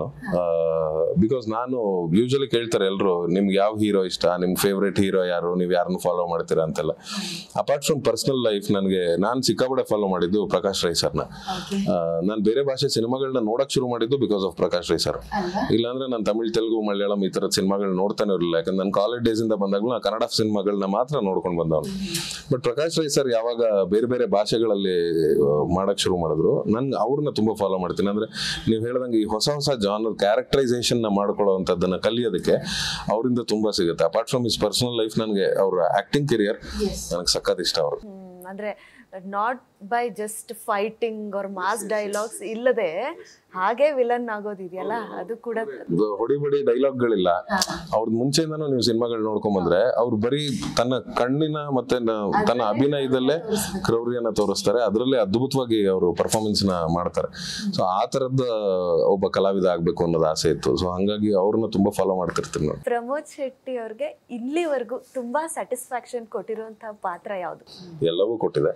ಬಿಕಾಸ್ ನಾನು ಯೂಶಲಿ ಕೇಳ್ತಾರೆ ಎಲ್ರು, ನಿಮ್ಗೆ ಯಾವ ಹೀರೋ ಇಷ್ಟ, ನಿಮ್ ಫೇವ್ರೇಟ್ ಹೀರೋ ಯಾರು, ನೀವ್ ಯಾರನ್ನು ಫಾಲೋ ಮಾಡ್ತೀರಾ ಅಂತೆಲ್ಲ. ಅಪಾರ್ಟ್ ಫ್ರಮ್ ಪರ್ಸನಲ್ ಲೈಫ್ ನನಗೆ ನಾನು ಸಿಕ್ಕಾಪಟ್ಟೆ ಫಾಲೋ ಮಾಡಿದ್ದು ಪ್ರಕಾಶ್ ರೈ ಸರ್ನ. ನಾನು ಬೇರೆ ಭಾಷೆ ಸಿನಿಮಾಗಳನ್ನ ನೋಡಕ್ ಶುರು ಮಾಡಿದ್ದು because of Prakash Rai sir. ಇಲ್ಲಾಂದ್ರೆ ನಾನು ತಮಿಳ್, ತೆಲುಗು, ಮಲಯಾಳಂ ಈ ತರದ ಸಿನಿಮಾಗಳು ನೋಡ್ತಾನೆ ಇರಲಿಲ್ಲ. ಯಾಕಂದ್ರೆ ನನ್ನ ಕಾಲೇಜ್ ಡೇಸ್ ಇಂದ ಬಂದಾಗ್ಲೂ ನಾನು ಕನ್ನಡ ಸಿನಿಮಾಗಳನ್ನ ಮಾತ್ರ ನೋಡ್ಕೊಂಡು ಬಂದವನು. ಬಟ್ ಪ್ರಕಾಶ್ ರೈ ಸರ್ ಯಾವಾಗ ಬೇರೆ ಬೇರೆ ಭಾಷೆಗಳಲ್ಲಿ ಮಾಡಕ್ ಶುರು ಮಾಡಿದ್ರು, ನನ್ಗೆ ಅವ್ರನ್ನ ತುಂಬಾ ಫಾಲೋ ಮಾಡ್ತೀನಿ. ಅಂದ್ರೆ ನೀವು ಹೇಳ್ದಂಗೆ ಈ ಹೊಸ ಹೊಸ ಜಾನರ್ ಕ್ಯಾರೆಕ್ಟರೈಸೇಷನ್ ನ ಮಾಡ್ಕೊಳ್ಳುವಂತದ್ದನ್ನ ಕಲಿಯೋದಕ್ಕೆ ಅವರಿಂದ ತುಂಬಾ ಸಿಗುತ್ತೆ. Apart from is personal life, ನನಗೆ ಅವ್ರ ಆಕ್ಟಿಂಗ್ ಕೆರಿಯರ್ ನನಗೆ ಸಖತ್ ಇಷ್ಟ. ಅವರು ಅಂದ್ರೆ not by just fighting or mass dialogues ಇಲ್ಲದೆ ಹಾಗೆ ವಿಲನ್ ಆಗೋದಿದೆಯಲ್ಲ, ಅದು ಕೂಡ ಹೊಡಿ ಬಡಿ ಡೈಲಾಗ್ಗಳಿಲ್ಲ. ಅವ್ರದ್ದು ಮುಂಚೆಯಿಂದನೂ ನೀವು ಸಿನಿಮಾಗಳು ನೋಡ್ಕೊಂಡ್ ಬಂದ್ರೆ ಅವ್ರು ಬರೀ ತನ್ನ ಕಣ್ಣಿನ ಮತ್ತೆ ತನ್ನ ಅಭಿನಯದಲ್ಲೇ ಕ್ರೌರ್ಯನ ತೋರಿಸ್ತಾರೆ. ಅದರಲ್ಲೇ ಅದ್ಭುತವಾಗಿ ಅವರು ಪರ್ಫಾರ್ಮೆನ್ಸ್ ನ ಮಾಡ್ತಾರೆ. ಸೊ ಆ ತರದ ಒಬ್ಬ ಕಲಾವಿದ ಆಗ್ಬೇಕು ಅನ್ನೋದು ಆಸೆ ಇತ್ತು. ಸೊ ಹಂಗಾಗಿ ಅವ್ರನ್ನ ತುಂಬಾ ಫಾಲೋ ಮಾಡ್ತಿರ್ತೀನಿ ನಾನು. ಪ್ರಮೋದ್ ಶೆಟ್ಟಿ ಅವ್ರಿಗೆ ಇಲ್ಲಿವರೆಗೂ ತುಂಬಾ ಸ್ಯಾಟಿಸ್ಫ್ಯಾಕ್ಷನ್ ಕೊಟ್ಟಿರುವಂತಹ ಪಾತ್ರ ಯಾವುದು? ಎಲ್ಲವೂ ಕೊಟ್ಟಿದೆ.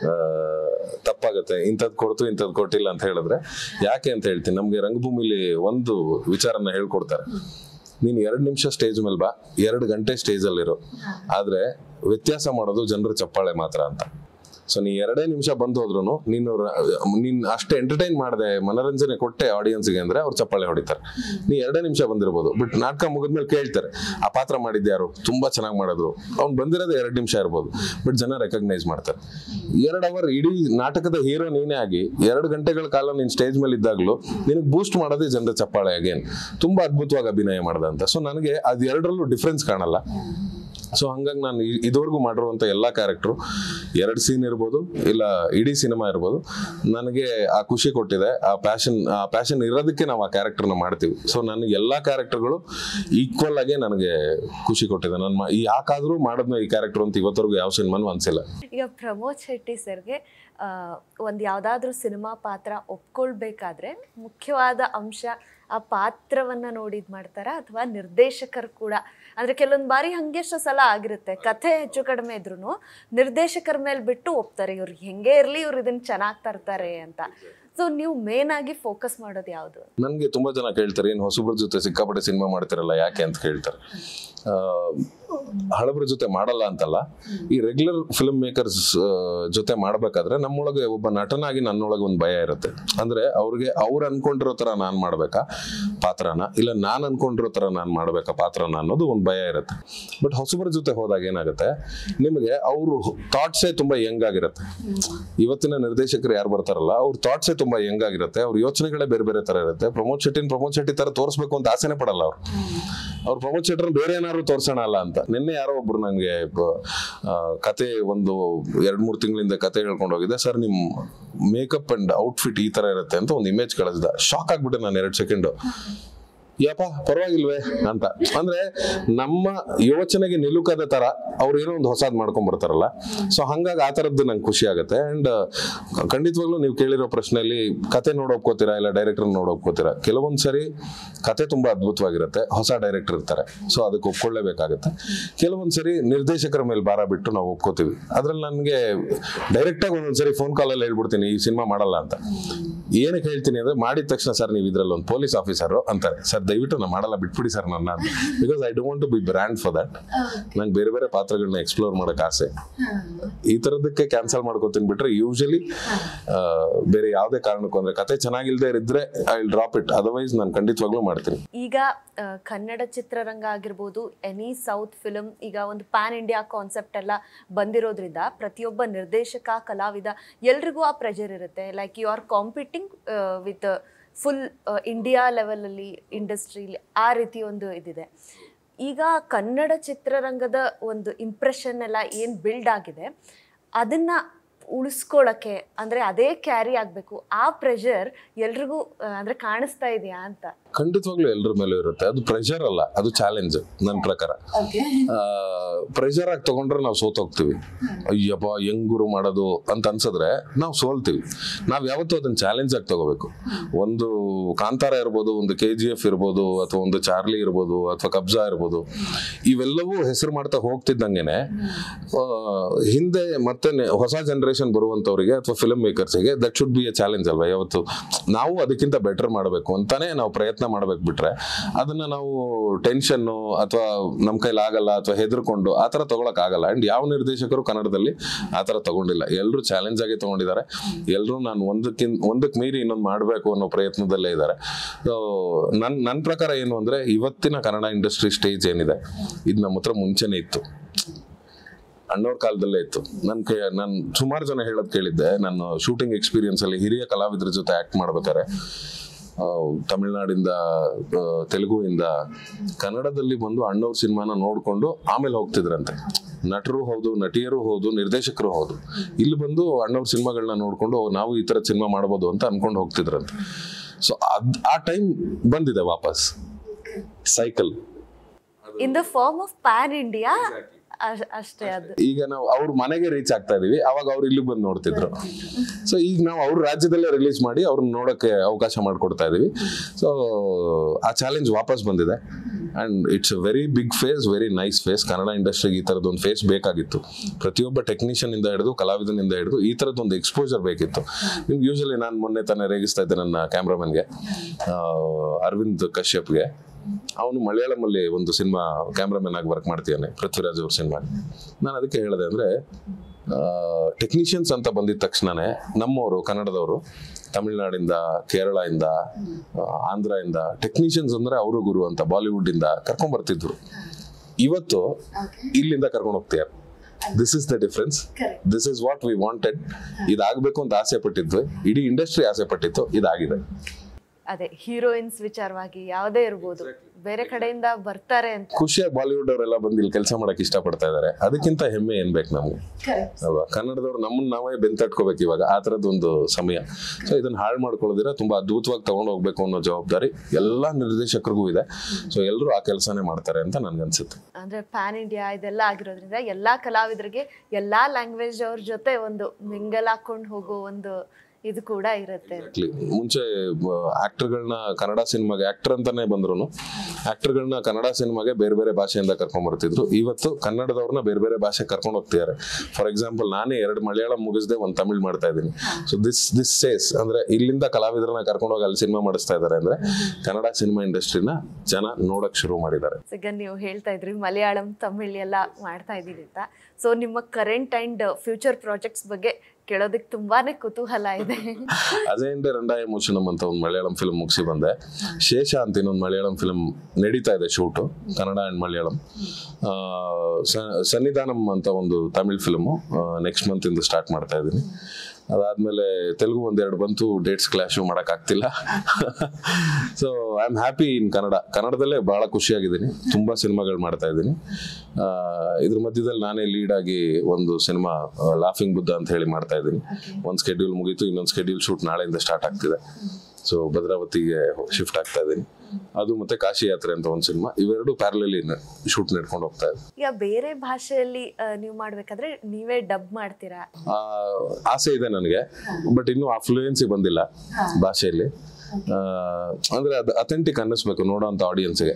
ತಪ್ಪಾಗತ್ತೆ ಇಂಥದ್ದು ಕೊಡ್ತು ಇಂಥದ್ದು ಕೊಟ್ಟಿಲ್ಲ ಅಂತ ಹೇಳಿದ್ರೆ. ಯಾಕೆ ಅಂತ ಹೇಳ್ತೀನಿ, ನಮ್ಗೆ ರಂಗಭೂಮಿಲಿ ಒಂದು ವಿಚಾರನ ಹೇಳ್ಕೊಡ್ತಾರೆ, ನೀನ್ ಎರಡ್ ನಿಮಿಷ ಸ್ಟೇಜ್ ಮೇಲೆ ಬಾ, ಎರಡು ಗಂಟೆ ಸ್ಟೇಜ್ ಅಲ್ಲಿರೋ, ಆದ್ರೆ ವ್ಯತ್ಯಾಸ ಮಾಡೋದು ಜನರ ಚಪ್ಪಾಳೆ ಮಾತ್ರ ಅಂತ. ಸೊ ನೀ ಎರಡೇ ನಿಮಿಷ ಬಂದು ಹೋದ್ರು ನೀನು ನೀನ್ ಅಷ್ಟೇ ಎಂಟರ್ಟೈನ್ ಮಾಡದೆ ಮನೋರಂಜನೆ ಕೊಟ್ಟೆ ಆಡಿಯನ್ಸ್ಗೆ ಅಂದ್ರೆ ಅವ್ರು ಚಪ್ಪಾಳೆ ಹೊಡಿತಾರೆ. ನೀ ಎರಡೇ ನಿಮಿಷ ಬಂದಿರ್ಬೋದು, ಬಟ್ ನಾಟಕ ಮುಗಿದ್ಮೇಲೆ ಕೇಳ್ತಾರೆ ಆ ಪಾತ್ರ ಮಾಡಿದ್ಯಾರು, ತುಂಬಾ ಚೆನ್ನಾಗಿ ಮಾಡಿದ್ರು. ಅವ್ನು ಬಂದಿರೋದು ಎರಡ್ ನಿಮಿಷ ಇರ್ಬೋದು, ಬಟ್ ಜನ ರೆಕಗ್ನೈಸ್ ಮಾಡ್ತಾರೆ. ಎರಡ್ ಅವರ್ ಇಡೀ ನಾಟಕದ ಹೀರೋ ನೀನೇ ಆಗಿ ಎರಡು ಗಂಟೆಗಳ ಕಾಲ ನೀನ್ ಸ್ಟೇಜ್ ಮೇಲೆ ಇದ್ದಾಗ್ಲೂ ನಿನಗೆ ಬೂಸ್ಟ್ ಮಾಡೋದೇ ಜನರ ಚಪ್ಪಾಳೆ. ಅಗೇನ್ ತುಂಬಾ ಅದ್ಭುತವಾಗಿ ಅಭಿನಯ ಮಾಡ್ದ ಅಂತ. ಸೊ ನನಗೆ ಅದ್ ಎರಡರಲ್ಲೂ ಡಿಫ್ರೆನ್ಸ್ ಕಾಣಲ್ಲ. ಸೊ ಹಂಗಾಗಿ ನಾನು ಇದುವರೆಗೂ ಮಾಡಿರುವಂತ ಎಲ್ಲಾ ಕ್ಯಾರೆಕ್ಟರ್, ಎರಡು ಸೀನ್ ಇರ್ಬೋದು ಇಲ್ಲ ಇಡೀ ಸಿನಿಮಾ ಇರ್ಬೋದು, ನನಗೆ ಆ ಖುಷಿ ಕೊಟ್ಟಿದೆ. ಆ ಪ್ಯಾಷನ್ ಆ ಪ್ಯಾಷನ್ ಇರೋದಕ್ಕೆ ನಾವು ಆ ಕ್ಯಾರೆಕ್ಟರ್ನ ಮಾಡ್ತೀವಿ. ಸೊ ನನಗೆ ಎಲ್ಲಾ ಕ್ಯಾರೆಕ್ಟರ್ಗಳು ಈಕ್ವಲ್ ಆಗಿ ನನಗೆ ಖುಷಿ ಕೊಟ್ಟಿದೆ. ನನ್ನ ಯಾಕಾದ್ರೂ ಮಾಡೋದ್ನ ಈ ಕ್ಯಾರೆಕ್ಟರ್ ಅಂತ ಇವತ್ತರೆಗೂ ಯಾವ ಸಿನಿಮಾನು ಅನ್ಸಿಲ್ಲ. ಈಗ ಪ್ರಮೋದ್ ಶೆಟ್ಟಿ ಸರ್ಗೆ ಒಂದು ಯಾವ್ದಾದ್ರು ಸಿನಿಮಾ ಪಾತ್ರ ಒಪ್ಕೊಳ್ಬೇಕಾದ್ರೆ ಮುಖ್ಯವಾದ ಅಂಶ ಆ ಪಾತ್ರವನ್ನ ನೋಡಿದ್ ಮಾಡ್ತಾರ ಅಥವಾ ನಿರ್ದೇಶಕರು ಕೂಡ? ಅಂದ್ರೆ ಕೆಲವೊಂದು ಬಾರಿ ಹಂಗೆಷ್ಟು ಸಲ ಆಗಿರುತ್ತೆ, ಕಥೆ ಹೆಚ್ಚು ಕಡಿಮೆ ಇದ್ರು ನಿರ್ದೇಶಕರ ಮೇಲೆ ಬಿಟ್ಟು ಒಪ್ತಾರೆ, ಇವ್ರು ಹೆಂಗೆ ಇರ್ಲಿ ಇವ್ರು ಇದನ್ನ ಚೆನ್ನಾಗಿ ತರ್ತಾರೆ ಅಂತ. ಸೊ ನೀವು ಮೇನ್ ಆಗಿ ಫೋಕಸ್ ಮಾಡೋದು ಯಾವ್ದು? ನನ್ಗೆ ತುಂಬಾ ಜನ ಕೇಳ್ತಾರೆ, ಏನ್ ಹೊಸಬ್ರ ಜೊತೆ ಸಿಕ್ಕಾಪಟ್ಟೆ ಸಿನಿಮಾ ಮಾಡ್ತಿರಲ್ಲ ಯಾಕೆ ಅಂತ ಕೇಳ್ತಾರೆ. ಹಳಬ್ರ ಜೊತೆ ಮಾಡಲ್ಲ ಅಂತಲ್ಲ, ಈ ರೆಗ್ಯುಲರ್ ಫಿಲ್ಮ್ ಮೇಕರ್ಸ್ ಜೊತೆ ಮಾಡ್ಬೇಕಾದ್ರೆ ನಮ್ಮೊಳಗೆ ಒಬ್ಬ ನಟನಾಗಿ ನನ್ನೊಳಗೆ ಒಂದು ಭಯ ಇರುತ್ತೆ. ಅಂದ್ರೆ ಅವ್ರಿಗೆ ಅವ್ರು ಅನ್ಕೊಂಡಿರೋ ತರ ನಾನ್ ಮಾಡ್ಬೇಕಾ ಪಾತ್ರನ, ಇಲ್ಲ ನಾನ್ ಅನ್ಕೊಂಡಿರೋ ತರ ನಾನ್ ಮಾಡ್ಬೇಕಾ ಪಾತ್ರನ ಅನ್ನೋದು ಒಂದು ಭಯ ಇರುತ್ತೆ. ಬಟ್ ಹೊಸಬ್ರ ಜೊತೆ ಹೋದಾಗ ಏನಾಗುತ್ತೆ, ನಿಮಗೆ ಅವ್ರು ಥಾಟ್ಸೇ ತುಂಬಾ ಯಂಗ್ ಆಗಿರುತ್ತೆ. ಇವತ್ತಿನ ನಿರ್ದೇಶಕರು ಯಾರು ಬರ್ತಾರಲ್ಲ ಅವ್ರ ಥಾಟ್ಸೇ ತುಂಬಾ ಯಂಗ್ ಆಗಿರುತ್ತೆ, ಅವ್ರ ಯೋಚನೆಗಳೇ ಬೇರೆ ಬೇರೆ ತರ ಇರುತ್ತೆ. ಪ್ರಮೋದ್ ಶೆಟ್ಟಿನ ಪ್ರಮೋದ್ ಶೆಟ್ಟಿ ತರ ತೋರಿಸ್ಬೇಕು ಅಂತ ಆಸೆನೆ ಪಡಲ್ಲ ಅವ್ರು. ಅವ್ರು ಪ್ರಮೋದ್ ಶೆಟ್ಟರ್ ಬೇರೆ ಏನಾದ್ರು ತೋರ್ಸೋಣ ಅಲ್ಲ ಅಂತ. ನಿನ್ನೆ ಯಾರೋ ಒಬ್ರು ನಂಗೆ ಕತೆ ಒಂದು ಎರಡ್ ಮೂರ್ ತಿಂಗಳಿಂದ ಕತೆ ಹೇಳ್ಕೊಂಡು ಹೋಗಿದೆ, ಸರ್ ನಿಮ್ ಮೇಕಪ್ ಅಂಡ್ ಔಟ್ಫಿಟ್ ಈ ತರ ಇರುತ್ತೆ ಅಂತ ಒಂದು ಇಮೇಜ್ ಕಳಿಸ್ದ. ಶಾಕ್ ಆಗ್ಬಿಟ್ಟೆ ನಾನು ಎರಡ್ ಸೆಕೆಂಡ್. ಯಪ್ಪ ಪರವಾಗಿಲ್ವೇ ಅಂತ. ಅಂದ್ರೆ ನಮ್ಮ ಯೋಚನೆಗೆ ನಿಲುಕದ ತರ ಅವ್ರು ಏನೋ ಒಂದು ಹೊಸದ್ ಮಾಡ್ಕೊಂಡ್ ಬರ್ತಾರಲ್ಲ. ಸೊ ಹಂಗಾಗಿ ಆ ತರದ್ದು ನಂಗೆ ಖುಷಿ ಆಗುತ್ತೆ. ಅಂಡ್ ಖಂಡಿತವಾಗ್ಲೂ ನೀವು ಕೇಳಿರೋ ಪ್ರಶ್ನೆಯಲ್ಲಿ ಕತೆ ನೋಡೋಕೋತೀರಾ ಇಲ್ಲ ಡೈರೆಕ್ಟರ್ ನೋಡೋಕೋತೀರಾ, ಕೆಲವೊಂದ್ ಸರಿ ಕತೆ ತುಂಬಾ ಅದ್ಭುತವಾಗಿರುತ್ತೆ, ಹೊಸ ಡೈರೆಕ್ಟರ್ ಇರ್ತಾರೆ, ಸೊ ಅದಕ್ಕೆ ಒಪ್ಕೊಳ್ಳೇಬೇಕಾಗುತ್ತೆ. ಕೆಲವೊಂದ್ ಸರಿ ನಿರ್ದೇಶಕರ ಮೇಲೆ ಭಾರ ಬಿಟ್ಟು ನಾವು ಒಪ್ಕೋತೀವಿ. ಅದ್ರಲ್ಲಿ ನನ್ಗೆ ಡೈರೆಕ್ಟ್ ಆಗಿ ಒಂದೊಂದ್ಸರಿ ಫೋನ್ ಕಾಲಲ್ಲಿ ಹೇಳ್ಬಿಡ್ತೀನಿ ಈ ಸಿನಿಮಾ ಮಾಡಲ್ಲ ಅಂತ. ಏನಕ್ಕೆ ಹೇಳ್ತೀನಿ ಅಂದ್ರೆ, ಮಾಡಿದ ತಕ್ಷಣ ಸರ್ ನೀವು ಇದ್ರಲ್ಲಿ ಒಂದು ಪೊಲೀಸ್ ಆಫೀಸರ್ ಅಂತಾರೆ, ಸರ್ ದಯವಿಟ್ಟು ನಾ ಮಾಡಲ್ಲ ಬಿಟ್ಬಿಡಿ ಸರ್ ನನ್ನ, because I don't want to be brand for that. ನಂಗೆ ಬೇರೆ ಬೇರೆ ಪಾತ್ರಗಳನ್ನ ಎಕ್ಸ್ಪ್ಲೋರ್ ಮಾಡಕ್ ಆಸೆ. ಈ ತರದಕ್ಕೆ ಕ್ಯಾನ್ಸಲ್ ಮಾಡ್ಕೋತೀನಿ ಬಿಟ್ರೆ ಯೂಶಲಿ ಬೇರೆ ಯಾವ್ದೇ ಕಾರಣಕ್ಕೂ, ಅಂದ್ರೆ ಕತೆ ಚೆನ್ನಾಗಿಲ್ದೇ ಇದ್ರೆ I will drop it, otherwise ನಾನು ಖಂಡಿತವಾಗ್ಲೂ ಮಾಡ್ತೀನಿ. ಈಗ ಕನ್ನಡ ಚಿತ್ರರಂಗ ಆಗಿರ್ಬೋದು, ಎನಿ ಸೌತ್ ಫಿಲ್ಮ್ ಈಗ ಒಂದು ಪ್ಯಾನ್ ಇಂಡಿಯಾ ಕಾನ್ಸೆಪ್ಟ್ ಎಲ್ಲ ಬಂದಿರೋದ್ರಿಂದ ಪ್ರತಿಯೊಬ್ಬ ನಿರ್ದೇಶಕ ಕಲಾವಿದ ಎಲ್ರಿಗೂ ಆ ಪ್ರೆಷರ್ ಇರುತ್ತೆ. Like you are competing with full India ಲೆವೆಲಲ್ಲಿ ಇಂಡಸ್ಟ್ರಿಲಿ ಆ ರೀತಿ ಒಂದು ಇದಿದೆ. ಈಗ ಕನ್ನಡ ಚಿತ್ರರಂಗದ ಒಂದು ಇಂಪ್ರೆಷನ್ ಎಲ್ಲ ಏನು ಬಿಲ್ಡ್ ಆಗಿದೆ ಅದನ್ನು ಉಳಿಸ್ಕೊಳ್ಳೋಕ್ಕೆ, ಅಂದರೆ ಅದೇ ಕ್ಯಾರಿ ಆಗಬೇಕು, ಆ ಪ್ರೆಷರ್ ಎಲ್ರಿಗೂ ಅಂದರೆ ಕಾಣಿಸ್ತಾ ಇದೆಯಾ ಅಂತ? ಖಂಡಿತವಾಗ್ಲೂ ಎಲ್ರ ಮೇಲೂ ಇರುತ್ತೆ. ಅದು ಪ್ರೆಷರ್ ಅಲ್ಲ, ಅದು ಚಾಲೆಂಜ್ ನನ್ನ ಪ್ರಕಾರ. ಪ್ರೆಷರ್ ಆಗಿ ತಗೊಂಡ್ರೆ ನಾವು ಸೋತೋಗ್ತೀವಿ. ಅಯ್ಯಪ್ಪ ಹೆಂಗ್ ಗುರು ಮಾಡೋದು ಅಂತ ಅನ್ಸಿದ್ರೆ ನಾವು ಸೋಲ್ತೀವಿ. ನಾವ್ ಯಾವತ್ತೂ ಅದನ್ನ ಚಾಲೆಂಜ್ ಆಗಿ ತಗೋಬೇಕು. ಒಂದು ಕಾಂತಾರ ಇರ್ಬೋದು, ಒಂದು ಕೆ ಜಿ ಎಫ್ ಇರ್ಬೋದು, ಅಥವಾ ಒಂದು ಚಾರ್ಲಿ ಇರ್ಬೋದು, ಅಥವಾ ಕಬ್ಜಾ ಇರ್ಬೋದು, ಇವೆಲ್ಲವೂ ಹೆಸರು ಮಾಡ್ತಾ ಹೋಗ್ತಿದ್ದಂಗೆನೆ ಹಿಂದೆ ಮತ್ತೆ ಹೊಸ ಜನರೇಷನ್ ಬರುವಂತವರಿಗೆ ಅಥವಾ ಫಿಲ್ಮ್ ಮೇಕರ್ಸ್ಗೆ that should be a challenge ಅಲ್ವಾ. ಯಾವತ್ತು ನಾವು ಅದಕ್ಕಿಂತ ಬೆಟರ್ ಮಾಡಬೇಕು ಅಂತಾನೆ ನಾವು ಪ್ರಯತ್ನ ಮಾಡ್ಬೇಕು. ಬಿಟ್ರೆ ಅದನ್ನ ನಾವು ಟೆನ್ಷನ್ ಅಥವಾ ನಮ್ ಕೈಲಿ ಆಗಲ್ಲ ಅಥವಾ ಹೆದರ್ಕೊಂಡು ಆತರ ತಗೊಳಕ್ ಆಗಲ್ಲ. ಅಂಡ್ ಯಾವ ನಿರ್ದೇಶಕರು ಕನ್ನಡದಲ್ಲಿ ಆತರ ತಗೊಂಡಿಲ್ಲ, ಎಲ್ರು ಚಾಲೆಂಜ್ ಆಗಿ ತಗೊಂಡಿದ್ದಾರೆ. ಎಲ್ರು ನಾನು ಒಂದಕ್ಕಿಂತ ಒಂದಕ್ಕೆ ಮೀರಿ ಇನ್ನೊಂದು ಮಾಡ್ಬೇಕು ಅನ್ನೋ ಪ್ರಯತ್ನದಲ್ಲೇ ಇದ್ದಾರೆ. ಸೊ ನನ್ ನನ್ ಪ್ರಕಾರ ಏನು ಅಂದ್ರೆ, ಇವತ್ತಿನ ಕನ್ನಡ ಇಂಡಸ್ಟ್ರಿ ಸ್ಟೇಜ್ ಏನಿದೆ ಇದು ನಮ್ಮ ಹತ್ರ ಮುಂಚೆನೆ ಇತ್ತು, ಅಣ್ಣವ್ರ ಕಾಲದಲ್ಲೇ ಇತ್ತು. ನನ್ ಕೈ ನಾನು ಸುಮಾರು ಜನ ಹೇಳೋದ್ ಕೇಳಿದ್ದೆ. ನಾನು ಶೂಟಿಂಗ್ ಎಕ್ಸ್ಪೀರಿಯನ್ಸ್ ಅಲ್ಲಿ ಹಿರಿಯ ಕಲಾವಿದರ ಜೊತೆ ಆಕ್ಟ್ ಮಾಡ್ಬೇಕಾರೆ ತಮಿಳ್ನಾಡಿಂದ ತೆಲುಗುವಿಂದ ಕನ್ನಡದಲ್ಲಿ ಬಂದು ಅಣ್ಣವ್ರ ಸಿನಿಮಾನ ನೋಡ್ಕೊಂಡು ಆಮೇಲೆ ಹೋಗ್ತಿದ್ರಂತೆ. ನಟರು ಹೌದು, ನಟಿಯರು ಹೌದು, ನಿರ್ದೇಶಕರು ಹೌದು, ಇಲ್ಲಿ ಬಂದು ಅಣ್ಣವ್ರ ಸಿನಿಮಾಗಳನ್ನ ನೋಡ್ಕೊಂಡು ನಾವು ಈ ತರ ಸಿನಿಮಾ ಮಾಡಬಹುದು ಅಂತ ಅನ್ಕೊಂಡು ಹೋಗ್ತಿದ್ರಂತೆ. ಸೊ ಅದ್ ಆ ಟೈಮ್ ಬಂದಿದೆ ವಾಪಸ್ cycle in the form of pan India ಅಷ್ಟೇ. ಅದು ಈಗ ನಾವು ಅವ್ರ ಮನೆಗೆ ರೀಚ್ ಆಗ್ತಾ ಇದೀವಿ, ಅವಾಗ ಅವ್ರು ಇಲ್ಲಿ ಬಂದು ನೋಡ್ತಿದ್ರು. ಸೊ ಈಗ ನಾವು ಅವ್ರ ರಾಜ್ಯದಲ್ಲೇ ರಿಲೀಸ್ ಮಾಡಿ ಅವ್ರನ್ನ ನೋಡಕ್ಕೆ ಅವಕಾಶ ಮಾಡ್ಕೊಡ್ತಾ ಇದೀವಿ. ಸೊ ಆ ಚಾಲೆಂಜ್ ವಾಪಸ್ ಬಂದಿದೆ. And it's a very big phase, very nice phase. Kannada ಇಂಡಸ್ಟ್ರಿಗೆ ಈ ತರದೊಂದು ಫೇಸ್ ಬೇಕಾಗಿತ್ತು. ಪ್ರತಿಯೊಬ್ಬ ಟೆಕ್ನಿಷಿಯನ್ ಇಂದ ಹಿಡಿದು ಕಲಾವಿದನಿಂದ ಹಿಡಿದು ಈ ತರದೊಂದು ಎಕ್ಸ್ಪೋಜರ್ ಬೇಕಿತ್ತು. ನಿಮ್ಗೆ ಯೂಶಲಿ ನಾನು ಮೊನ್ನೆ ತಾನೇ ರೇಗಿಸ್ತಾ ಇದ್ದೆ ನನ್ನ ಕ್ಯಾಮ್ರಾಮನ್ಗೆ ಅರವಿಂದ್ ಕಶ್ಯಪ್ಗೆ. ಅವನು ಮಲಯಾಳಮಲ್ಲಿ ಒಂದು ಸಿನಿಮಾ ಕ್ಯಾಮ್ರಾಮನ್ ಆಗಿ ವರ್ಕ್ ಮಾಡ್ತೀಯಾನೆ, ಪೃಥ್ವಿರಾಜ್ ಅವ್ರ ಸಿನಿಮಾ. ನಾನು ಅದಕ್ಕೆ ಹೇಳಿದೆ ಅಂದ್ರೆ, ಟೆಕ್ನಿಷಿಯನ್ಸ್ ಅಂತ ಬಂದಿದ ತಕ್ಷಣನೇ ನಮ್ಮವರು ಕನ್ನಡದವರು ತಮಿಳ್ನಾಡಿಂದ, ಕೇರಳ ಇಂದ, ಆಂಧ್ರ ಇಂದ ಟೆಕ್ನಿಷಿಯನ್ಸ್ ಅಂದ್ರೆ ಅವರು ಗುರು ಅಂತ ಬಾಲಿವುಡ್ ಇಂದ ಕರ್ಕೊಂಡ್ ಬರ್ತಿದ್ರು. ಇವತ್ತು ಇಲ್ಲಿಂದ ಕರ್ಕೊಂಡು ಹೋಗ್ತೀಯಾರ. This is the difference. This is what we wanted. ಇದಾಗಬೇಕು ಅಂತ ಆಸೆ ಪಟ್ಟಿದ್ವಿ, ಇಡೀ ಇಂಡಸ್ಟ್ರಿ ಆಸೆ ಪಟ್ಟಿತ್ತು, ಇದಾಗಿದೆ. ಅದೇ ಹೀರೋಯಿನ್ಸ್ ವಿಚಾರವಾಗಿ ಯಾವುದೇ ಇರ್ಬೋದು, ಬೇರೆ ಕಡೆಯಿಂದ ಬರ್ತಾರೆ ಅಂತ ಖುಷಿಯಾಗಿ ಬಾಲಿವುಡ್ ಅವರೆಲ್ಲ ಬಂದು ಇಲ್ಲಿ ಕೆಲಸ ಮಾಡಕ್ ಇಷ್ಟ ಪಡ್ತಾ ಇದಾರೆ. ಅದಕ್ಕಿಂತ ಹೆಮ್ಮೆ ಏನ್ ಬೇಕು ನಮ್ಗೆ ಅಲ್ವಾ? ಕನ್ನಡದವ್ರು ನಮ್ಮನ್ನ ನಾವೇ ಬೆಂತಟ್ಕೋಬೇಕು ಇವಾಗ, ಆ ತರದೊಂದು ಸಮಯ. ಸೊ ಇದನ್ನ ಹಾಳು ಮಾಡ್ಕೊಳ್ಳೋದಿರ ತುಂಬಾ ಅದ್ಭುತವಾಗಿ ತಗೊಂಡು ಹೋಗ್ಬೇಕು ಅನ್ನೋ ಜವಾಬ್ದಾರಿ ಎಲ್ಲಾ ನಿರ್ದೇಶಕರಿಗೂ ಇದೆ. ಸೊ ಎಲ್ಲರೂ ಆ ಕೆಲಸನೇ ಮಾಡ್ತಾರೆ ಅಂತ ನನ್ಗನ್ಸುತ್ತೆ. ಅಂದ್ರೆ ಪ್ಯಾನ್ ಇಂಡಿಯಾ ಇದೆಲ್ಲ ಆಗಿರೋದ್ರಿಂದ ಎಲ್ಲಾ ಕಲಾವಿದರಿಗೆ ಎಲ್ಲಾ ಲ್ಯಾಂಗ್ವೇಜ್ ಅವ್ರ ಜೊತೆ ಒಂದು ಮಿಂಗಲ್ ಹಾಕೊಂಡು ಹೋಗೋ ಒಂದು ಇದು ಕೂಡ ಇರುತ್ತೆ. ಮುಂಚೆ ಆಕ್ಟರ್ಗಳನ್ನ ಕನ್ನಡ ಸಿನಿಮಾಗೆ ಆಕ್ಟರ್ ಅಂತಾನೆ ಬಂದ್ರು ಆಕ್ಟರ್ಗಳನ್ನ ಕನ್ನಡ ಸಿನಿಮಾಗೆ ಬೇರೆ ಬೇರೆ ಭಾಷೆಯಿಂದ ಕರ್ಕೊಂಡ್ ಬರ್ತಿದ್ರು. ಇವತ್ತು ಕನ್ನಡದವ್ರನ್ನ ಬೇರೆ ಬೇರೆ ಭಾಷೆ ಕರ್ಕೊಂಡು ಹೋಗ್ತಿದ್ದಾರೆ. ಫಾರ್ ಎಕ್ಸಾಂಪಲ್ ನಾನೇ ಎರಡು ಮಲಯಾಳಂ ಮುಗಿಸದೆ ಒಂದು ತಮಿಳ್ ಮಾಡ್ತಾ ಇದ್ದೀನಿ. ಸೊ ದಿಸ್ ದಿಸ್ ಸೇಸ್ ಅಂದ್ರೆ ಇಲ್ಲಿಂದ ಕಲಾವಿದರನ್ನ ಕರ್ಕೊಂಡು ಹೋಗಿ ಅಲ್ಲಿ ಸಿನಿಮಾ ಮಾಡಿಸ್ತಾ ಇದ್ದಾರೆ ಅಂದ್ರೆ ಕನ್ನಡ ಸಿನಿಮಾ ಇಂಡಸ್ಟ್ರಿನ ಜನ ನೋಡಕ್ ಶುರು ಮಾಡಿದ್ದಾರೆ. ಈಗ ನೀವು ಹೇಳ್ತಾ ಇದ್ರಿ ಮಲಯಾಳಂ ತಮಿಳ್ ಎಲ್ಲ ಮಾಡ್ತಾ ಇದ್ದೀರಿ ಅಂತ. ಸೊ ನಿಮ್ಮ ಕರೆಂಟ್ ಅಂಡ್ ಫ್ಯೂಚರ್ ಪ್ರಾಜೆಕ್ಟ್ಸ್ ಬಗ್ಗೆ ಕೇಳೋದಕ್ಕೆ ತುಂಬಾನೇ ಕುತೂಹಲ ಇದೆ. ಅಜೇಂಡೆ ರಂಡಾಯ ಮೋಚನಂ ಅಂತ ಒಂದು ಮಲಯಾಳಂ ಫಿಲ್ಮ್ ಮುಗಿಸಿ ಬಂದೆ. ಶೇಷ ಅಂತ ಇನ್ನೊಂದು ಮಲಯಾಳಂ ಫಿಲ್ಮ್ ನಡೀತಾ ಇದೆ ಶೂಟು, ಕನ್ನಡ ಅಂಡ್ ಮಲಯಾಳಂ. ಸನ್ನಿಧಾನಂ ಅಂತ ಒಂದು ತಮಿಳ್ ಫಿಲ್ಮು ನೆಕ್ಸ್ಟ್ ಮಂತ್ ಇಂದ ಸ್ಟಾರ್ಟ್ ಮಾಡ್ತಾ ಇದ್ದೀನಿ. ಅದಾದ್ಮೇಲೆ ತೆಲುಗು ಒಂದೆರಡು ಬಂತು, ಡೇಟ್ಸ್ ಕ್ಲಾಶು ಮಾಡಕ್ ಆಗ್ತಿಲ್ಲ. So I am happy in Kannada. ಕನ್ನಡದಲ್ಲೇ ಬಹಳ ಖುಷಿಯಾಗಿದ್ದೀನಿ. ತುಂಬಾ ಸಿನಿಮಾಗಳು ಮಾಡ್ತಾ ಇದ್ದೀನಿ. ಇದ್ರ ಮಧ್ಯದಲ್ಲಿ ನಾನೇ ಲೀಡ್ ಆಗಿ ಒಂದು ಸಿನಿಮಾ ಲಾಫಿಂಗ್ ಬುದ್ಧ ಅಂತ ಹೇಳಿ ಮಾಡ್ತಾ ಇದ್ದೀನಿ. ಒಂದ್ ಸ್ಕೆಡ್ಯೂಲ್ ಮುಗೀತು, ಇನ್ನೊಂದು ಸ್ಕೆಡ್ಯೂಲ್ ಶೂಟ್ ನಾಳೆಯಿಂದ ಸ್ಟಾರ್ಟ್ ಆಗ್ತಿದೆ. ಸೊ ಭದ್ರಾವತಿಗೆ ಶಿಫ್ಟ್ ಆಗ್ತಾ ಇದ್ದೀನಿ. ಅದು ಮತ್ತೆ ಕಾಶಿ ಯಾತ್ರೆ ಅಂತ ಒಂದು ಸಿನಿಮಾ, ಇವೆರಡು ಪ್ಯಾರಲಲಿ ಶೂಟ್ ನಡ್ಕೊಂಡು ಹೋಗ್ತಾ ಇದೆ. ಈಗ ಬೇರೆ ಭಾಷೆಯಲ್ಲಿ ನೀವು ಮಾಡ್ಬೇಕಾದ್ರೆ ನೀವೇ ಡಬ್ ಮಾಡ್ತೀರಾ? ಆಸೆ ಇದೆ ನನಗೆ, ಬಟ್ ಇನ್ನು ಆ ಫ್ಲೂಯೆನ್ಸಿ ಬಂದಿಲ್ಲ ಭಾಷೆಯಲ್ಲಿ. ಅಂದ್ರೆ ಅದು ಅಥೆಂಟಿಕ್ ಅನ್ನಿಸ್ಬೇಕು ನೋಡೋಂತ ಆಡಿಯನ್ಸ್ಗೆ,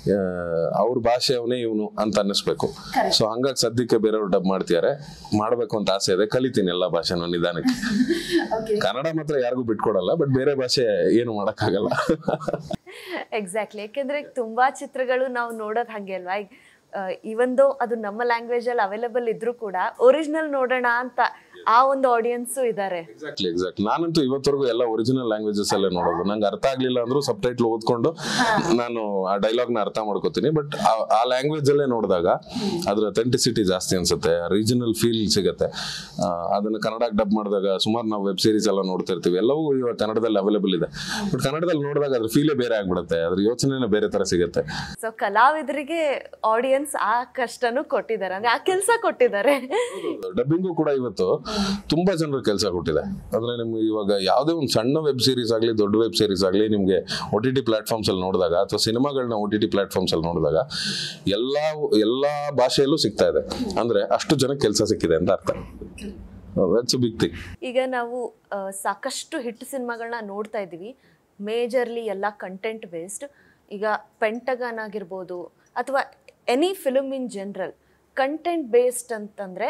ಅವ್ರ ಭಾಷೆ ಅವನೇ ಇವನು ಅಂತ ಅನ್ನಿಸ್ಬೇಕು. ಸೊ ಹಂಗಾಗಿ ಸದ್ಯಕ್ಕೆ ಬೇರೆಯವ್ರು ಡಬ್ ಮಾಡ್ತಿದ್ದಾರೆ. ಮಾಡ್ಬೇಕು ಅಂತ ಆಸೆ ಇದೆ, ಕಲಿತೀನಿ ಎಲ್ಲಾ ಭಾಷೆನೂ ನಿಧಾನಕ್ಕೆ. ಕನ್ನಡ ಮಾತ್ರ ಯಾರಿಗೂ ಬಿಟ್ಕೊಡಲ್ಲ, ಬಟ್ ಬೇರೆ ಭಾಷೆ ಏನು ಮಾಡಕ್ಕಾಗಲ್ಲ. ಎಕ್ಸಾಕ್ಟ್ಲಿ, ಯಾಕೆಂದ್ರೆ ತುಂಬಾ ಚಿತ್ರಗಳು ನಾವು ನೋಡೋದ್ ಹಂಗೆ ಅಲ್ವಾ. ಇವನ್ ದೋ ಅದು ನಮ್ಮ ಲ್ಯಾಂಗ್ವೇಜ್ ಅಲ್ಲಿ ಅವೈಲೇಬಲ್ ಇದ್ರೂ ಕೂಡ ಒರಿಜಿನಲ್ ನೋಡೋಣ ಅಂತ ಆ ಒಂದು ಆಡಿಯನ್ಸ್ ಇದಾರೆ. ಎಕ್ಸಾಕ್ಟ್ಲಿ ಎಕ್ಸಾಕ್ಟ್ಲಿ ನಾನಂತೂ ಇವತ್ತರೆಗೂ ಎಲ್ಲ ಒರಿಜಿನಲ್ ಲ್ಯಾಂಗ್ವೇಜಸ್ ಅಲ್ಲೇ ನೋಡೋದು. ನಂಗೆ ಅರ್ಥ ಆಗ್ಲಿಲ್ಲ ಅಂದ್ರೂ ಸಬ್ ಟೈಟ್ಲ್ ಓದ್ಕೊಂಡು ನಾನು ಆ ಡೈಲಾಗ್ ನ ಅರ್ಥ ಮಾಡ್ಕೋತೀನಿ. ಬಟ್ ಆ ಲ್ಯಾಂಗ್ವೇಜ್ ಅಲ್ಲೇ ನೋಡಿದಾಗ ಅದ್ರ ಅಥೆಂಟಿಸಿಟಿ ಜಾಸ್ತಿ ಅನ್ಸುತ್ತೆ, ರೀಜನಲ್ ಫೀಲ್ ಸಿಗುತ್ತೆ. ಅದನ್ನ ಕನ್ನಡಕ್ಕೆ ಡಬ್ ಮಾಡಿದಾಗ ಸುಮಾರು ನಾವು ವೆಬ್ ಸೀರೀಸ್ ಎಲ್ಲ ನೋಡ್ತಿರ್ತೀವಿ, ಎಲ್ಲವೂ ಇವಾಗ ಕನ್ನಡದಲ್ಲಿ ಅವೈಲೇಬಲ್ ಇದೆ. ಬಟ್ ಕನ್ನಡದಲ್ಲಿ ನೋಡಿದಾಗ ಅದ್ರ ಫೀಲೇ ಬೇರೆ ಆಗ್ಬಿಡುತ್ತೆ, ಅದ್ರ ಯೋಚನೆನೇ ಬೇರೆ ತರ ಸಿಗುತ್ತೆ. ಸೊ ಕಲಾವಿದರಿಗೆ ಆಡಿಯನ್ಸ್ ಆ ಕಷ್ಟನೂ ಕೊಟ್ಟಿದ್ದಾರೆ, ಅಂದ್ರೆ ಆ ಕೆಲಸ ಕೊಟ್ಟಿದ್ದಾರೆ. ಡಬ್ಬಿಂಗು ಕೂಡ ಇವತ್ತು ತುಂಬಾ ಜನರ ಕೆಲಸ ಕೊಟ್ಟಿದೆ. ಅಂದ್ರೆ ನಿಮ್ಗೆ ಇವಾಗ ಯಾವುದೇ ಒಂದು ಸಣ್ಣ ವೆಬ್ ಸೀರೀಸ್ ಆಗಲಿ ದೊಡ್ಡ ವೆಬ್ ಸೀರೀಸ್ ಆಗಲಿ ನಿಮ್ಗೆ ಒ ಟಿ ಟಿ ಪ್ಲಾಟ್ಫಾರ್ಮ್ಸ್ ಅಲ್ಲಿ ನೋಡಿದಾಗ ಅಥವಾ ಸಿನಿಮಾಗಳನ್ನ ಒ ಟಿ ಟಿ ಪ್ಲಾಟ್ಫಾರ್ಮ್ಸ್ ಅಲ್ಲಿ ನೋಡಿದಾಗ ಎಲ್ಲಾ ಎಲ್ಲಾ ಭಾಷೆಯಲ್ಲೂ ಸಿಗ್ತಾ ಇದೆ. ಅಂದ್ರೆ ಅಷ್ಟು ಜನಕ್ಕೆ ಕೆಲಸ ಸಿಕ್ಕಿದೆ ಅಂತ ಅರ್ಥ. That's a big thing. ಈಗ ನಾವು ಸಾಕಷ್ಟು ಹಿಟ್ ಸಿನಿಮಾಗಳನ್ನ ನೋಡ್ತಾ ಇದೀವಿ, ಮೇಜರ್ಲಿ ಎಲ್ಲ ಕಂಟೆಂಟ್ ಬೇಸ್ಡ್. ಈಗ ಪೆಂಟಗನ್ ಆಗಿರ್ಬೋದು ಅಥವಾ any film in general content based ಅಂತಂದರೆ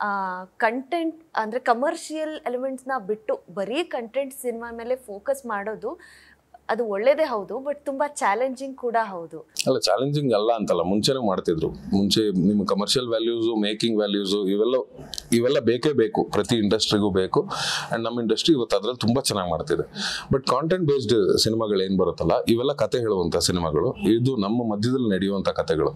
ಕಂಟೆಂಟ್ ಅಂದರೆ ಕಮರ್ಷಿಯಲ್ ಎಲಿಮೆಂಟ್ಸ್ನ ಬಿಟ್ಟು ಬರೀ ಕಂಟೆಂಟ್ ಸಿನಿಮಾ ಮೇಲೆ ಫೋಕಸ್ ಮಾಡೋದು ಅದು ಒಳ್ಳೇದೇ ಹೌದು, ಬಟ್ ತುಂಬಾ ಚಾಲೆಂಜಿಂಗ್ ಕೂಡ ಹೌದು. ಅಲ್ಲ, ಚಾಲೆಂಜಿಂಗ್ ಅಲ್ಲ ಅಂತಲ್ಲ, ಮುಂಚೆನೇ ಮಾಡ್ತಿದ್ರು. ಮುಂಚೆ ನಿಮ್ಮ ಕಮರ್ಷಿಯಲ್ ವ್ಯಾಲ್ಯೂಸು, ಮೇಕಿಂಗ್ ವ್ಯಾಲ್ಯೂಸು ಇವೆಲ್ಲ ಇವೆಲ್ಲ ಬೇಕೇ ಬೇಕು, ಪ್ರತಿ ಇಂಡಸ್ಟ್ರಿಗೂ ಬೇಕು. ಆ್ಯಂಡ್ ನಮ್ಮ ಇಂಡಸ್ಟ್ರಿ ಇವತ್ತು ಅದ್ರಲ್ಲಿ ತುಂಬ ಚೆನ್ನಾಗಿ ಮಾಡ್ತಿದೆ. ಬಟ್ ಕಾಂಟೆಂಟ್ ಬೇಸ್ಡ್ ಸಿನಿಮಾಗಳು ಏನು ಬರುತ್ತಲ್ಲ, ಇವೆಲ್ಲ ಕತೆ ಹೇಳುವಂಥ ಸಿನಿಮಾಗಳು. ಇದು ನಮ್ಮ ಮಧ್ಯದಲ್ಲಿ ನಡೆಯುವಂಥ ಕತೆಗಳು,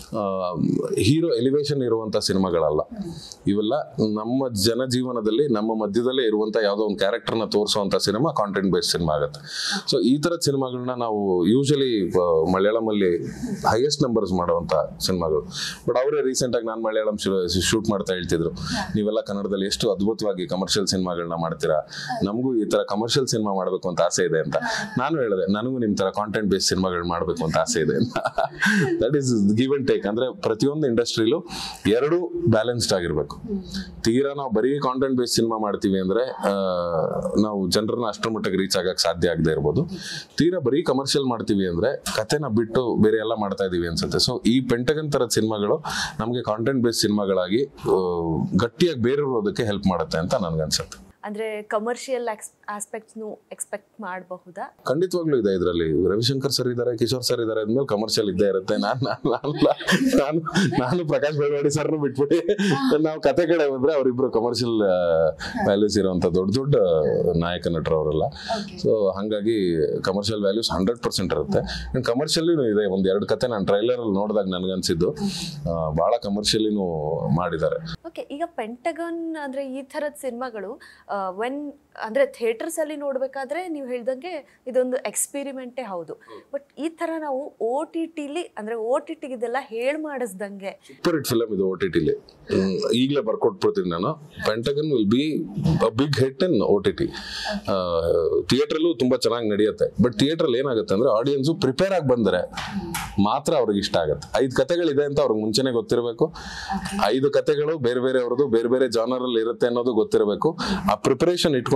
ಹೀರೋ ಎಲಿವೇಶನ್ ಇರುವಂಥ ಸಿನಿಮಾಗಳಲ್ಲ. ಇವೆಲ್ಲ ನಮ್ಮ ಜನಜೀವನದಲ್ಲಿ ನಮ್ಮ ಮಧ್ಯದಲ್ಲೇ ಇರುವಂಥ ಯಾವುದೋ ಒಂದು ಕ್ಯಾರೆಕ್ಟರ್ನ ತೋರಿಸುವಂಥ ಸಿನಿಮಾ ಕಾಂಟೆಂಟ್ ಬೇಸ್ಡ್ ಸಿನಿಮಾ ಆಗುತ್ತೆ. ಸೊ ಈ ಥರದ ಸಿನಿಮಾಗಳನ್ನ ನಾವು ಯೂಶಲಿ ಮಲಯಾಳಮಲ್ಲಿ ಹೈಯೆಸ್ಟ್ ನಂಬರ್ಸ್ ಮಾಡುವಂಥ ಸಿನಿಮಾಗಳು. ಬಟ್ ಅವರೇ ರೀಸೆಂಟಾಗಿ ನಾನು ಮಲಯಾಳಂ ಶೂಟ್ ಮಾಡ್ತಾ ಹೇಳ್ತಿದ್ರು, ನೀವೆಲ್ಲ ಕನ್ನಡದಲ್ಲಿ ಎಷ್ಟು ಅದ್ಭುತವಾಗಿ ಕಮರ್ಷಿಯಲ್ ಸಿನಿಮಾಗಳನ್ನ ಮಾಡ್ತೀರಾ, ನಮಗೂ ಈ ಥರ ಕಮರ್ಷಿಯಲ್ ಸಿನಿಮಾ ಮಾಡಬೇಕು ಅಂತ ಆಸೆ ಇದೆ ಅಂತ. ನಾನು ಹೇಳಿದೆ, ನನಗೂ ನಿಮ್ಮ ಥರ ಕಾಂಟೆಂಟ್ ಬೇಸ್ಡ್ ಸಿನಿಮಾಗಳು ಮಾಡಬೇಕು ಅಂತ ಆಸೆ ಇದೆ ಅಂತ. That is give and take. ಅಂದರೆ ಪ್ರತಿಯೊಂದು ಇಂಡಸ್ಟ್ರಿಲೂ ಎರಡೂ ಬ್ಯಾಲೆನ್ಸ್ಡ್ ಆಗಿರಬೇಕು. ತೀರಾ ನಾವು ಬರೀ ಕಾಂಟೆಂಟ್ ಬೇಸ್ಡ್ ಸಿನಿಮಾ ಮಾಡ್ತೀವಿ ಅಂದರೆ ನಾವು ಜನರನ್ನ ಅಷ್ಟರ ಮಟ್ಟಿಗೆ ರೀಚ್ ಆಗಕ್ಕೆ ಸಾಧ್ಯ ಆಗದೆ ಇರ್ಬೋದು. ತೀರಾ ಬರೀ ಕಮರ್ಷಿಯಲ್ ಮಾಡ್ತೀವಿ ಅಂದ್ರೆ ಕತೆನ ಬಿಟ್ಟು ಬೇರೆ ಎಲ್ಲ ಮಾಡ್ತಾ ಇದೀವಿ ಅನ್ಸುತ್ತೆ. ಸೊ ಈ ಪೆಂಟಗನ್ ತರದ ಸಿನಿಮಾಗಳು ನಮಗೆ ಕಾಂಟೆಂಟ್ ಬೇಸ್ಡ್ ಸಿನಿಮಾಗಳಾಗಿ ಗಟ್ಟಿಯಾಗಿ ಬೇರಿರೋದಕ್ಕೆ ಹೆಲ್ಪ್ ಮಾಡುತ್ತೆ ಅಂತ ನನ್ಗನ್ಸುತ್ತೆ. ಅಂದ್ರೆ ಕಮರ್ಷಿಯಲ್ ಆಸ್ಪೆಕ್ಟ್ಸ್ ನು ಎಕ್ಸ್ಪೆಕ್ಟ್ ಮಾಡಬಹುದಾ? ಖಂಡಿತವಾಗ್ಲೂ ಇದೆ. ಇದರಲ್ಲಿ ರವಿಶಂಕರ್ ಸರ್ ಇದ್ದಾರೆ, ಕಿಶೋರ್ ಸರ್ ಇದ್ದಾರೆ, ಅಂದ್ಮೇಲೆ ಕಮರ್ಷಿಯಲ್ ಇದ್ದೇ ಇರುತ್ತೆ. ನಾನು ನಾನು ನಾನು ಪ್ರಕಾಶ್ ಬೆಳವಾಡಿ ಸರ್ನು ಬಿಟ್ಬಿಟ್ಟು ನಾವು ಕತೆ ಕಡೆ ಬಂದ್ರೆ ಅವರಿಬ್ರು ಕಮರ್ಷಿಯಲ್ ವ್ಯಾಲ್ಯೂಸ್ ಇರುವಂತ ದೊಡ್ಡ ದೊಡ್ಡ ನಾಯಕ ನಟರು ಅವರೆಲ್ಲ. ಸೊ ಹಾಗಾಗಿ ಕಮರ್ಷಿಯಲ್ ವ್ಯಾಲ್ಯೂಸ್ ಹಂಡ್ರೆಡ್ ಪರ್ಸೆಂಟ್ ಇರುತ್ತೆ. ಕಮರ್ಷಿಯಲಿನೂ ಇದೆ. ಒಂದ್ ಎರಡು ಕತೆ ನಾನು ಟ್ರೈಲರ್ ಅಲ್ಲಿ ನೋಡಿದಾಗ ನನ್ಗನ್ಸಿದ್ದು ಬಹಳ ಕಮರ್ಷಿಯಲಿನೂ ಮಾಡಿದ್ದಾರೆ. ಓಕೆ, ಈಗ ಪೆಂಟಗನ್ ಅಂದ್ರೆ ಈ ತರದ ಸಿನಿಮಾಗಳು ವೆನ್ ಅಂದ್ರೆ ಥಿಯೇಟರ್ಸ್ ಅಲ್ಲಿ ನೋಡ್ಬೇಕಾದ್ರೆ ನೀವು ಹೇಳ್ದಂಗೆ ಇದೊಂದು ಎಕ್ಸ್ಪೆರಿಮೆಂಟೇ ಹೌದು. ಬಟ್ ಈ ತರ ನಾವು ಓ ಟಿ ಟಿಲಿ ಅಂದ್ರೆ ಓ ಟಿ ಟಿ ಇದೆಲ್ಲ ಹೇಳ್ ಮಾಡಿಸ್ದಂಗೆ ಸೂಪರ್ ಹಿಟ್ ಫಿಲಮ್ ಇದು. ಓ ಟಿ ಟಿಲಿ ಈಗಲೇ ಬರ್ಕೊಟ್ಬಿಡ್ತೀನಿ ನಾನು. Pentagon will be big hit in O T T. ಥಿಯೇಟರ್ಲ್ಲೂ ತುಂಬಾ ಚೆನ್ನಾಗಿ ನಡೆಯುತ್ತೆ. ಬಟ್ ಥಿಯೇಟರ್ ಏನಾಗುತ್ತೆ ಅಂದ್ರೆ ಆಡಿಯನ್ಸ್ ಪ್ರಿಪೇರ್ ಆಗಿ ಬಂದರೆ ಮಾತ್ರ ಅವ್ರಿಗೆ ಇಷ್ಟ ಆಗುತ್ತೆ. ಐದು ಕತೆಗಳಿದೆ ಅಂತ ಅವ್ರಿಗೆ ಮುಂಚೆನೆ ಗೊತ್ತಿರಬೇಕು. ಐದು ಕತೆಗಳು ಬೇರೆ ಬೇರೆ ಅವ್ರದ್ದು ಬೇರೆ ಬೇರೆ ಜಾನರ್ ಅಲ್ಲಿ ಇರುತ್ತೆ ಅನ್ನೋದು ಗೊತ್ತಿರಬೇಕು. ಆ ಪ್ರಿಪರೇಷನ್ ಇಟ್ಕೊಂಡು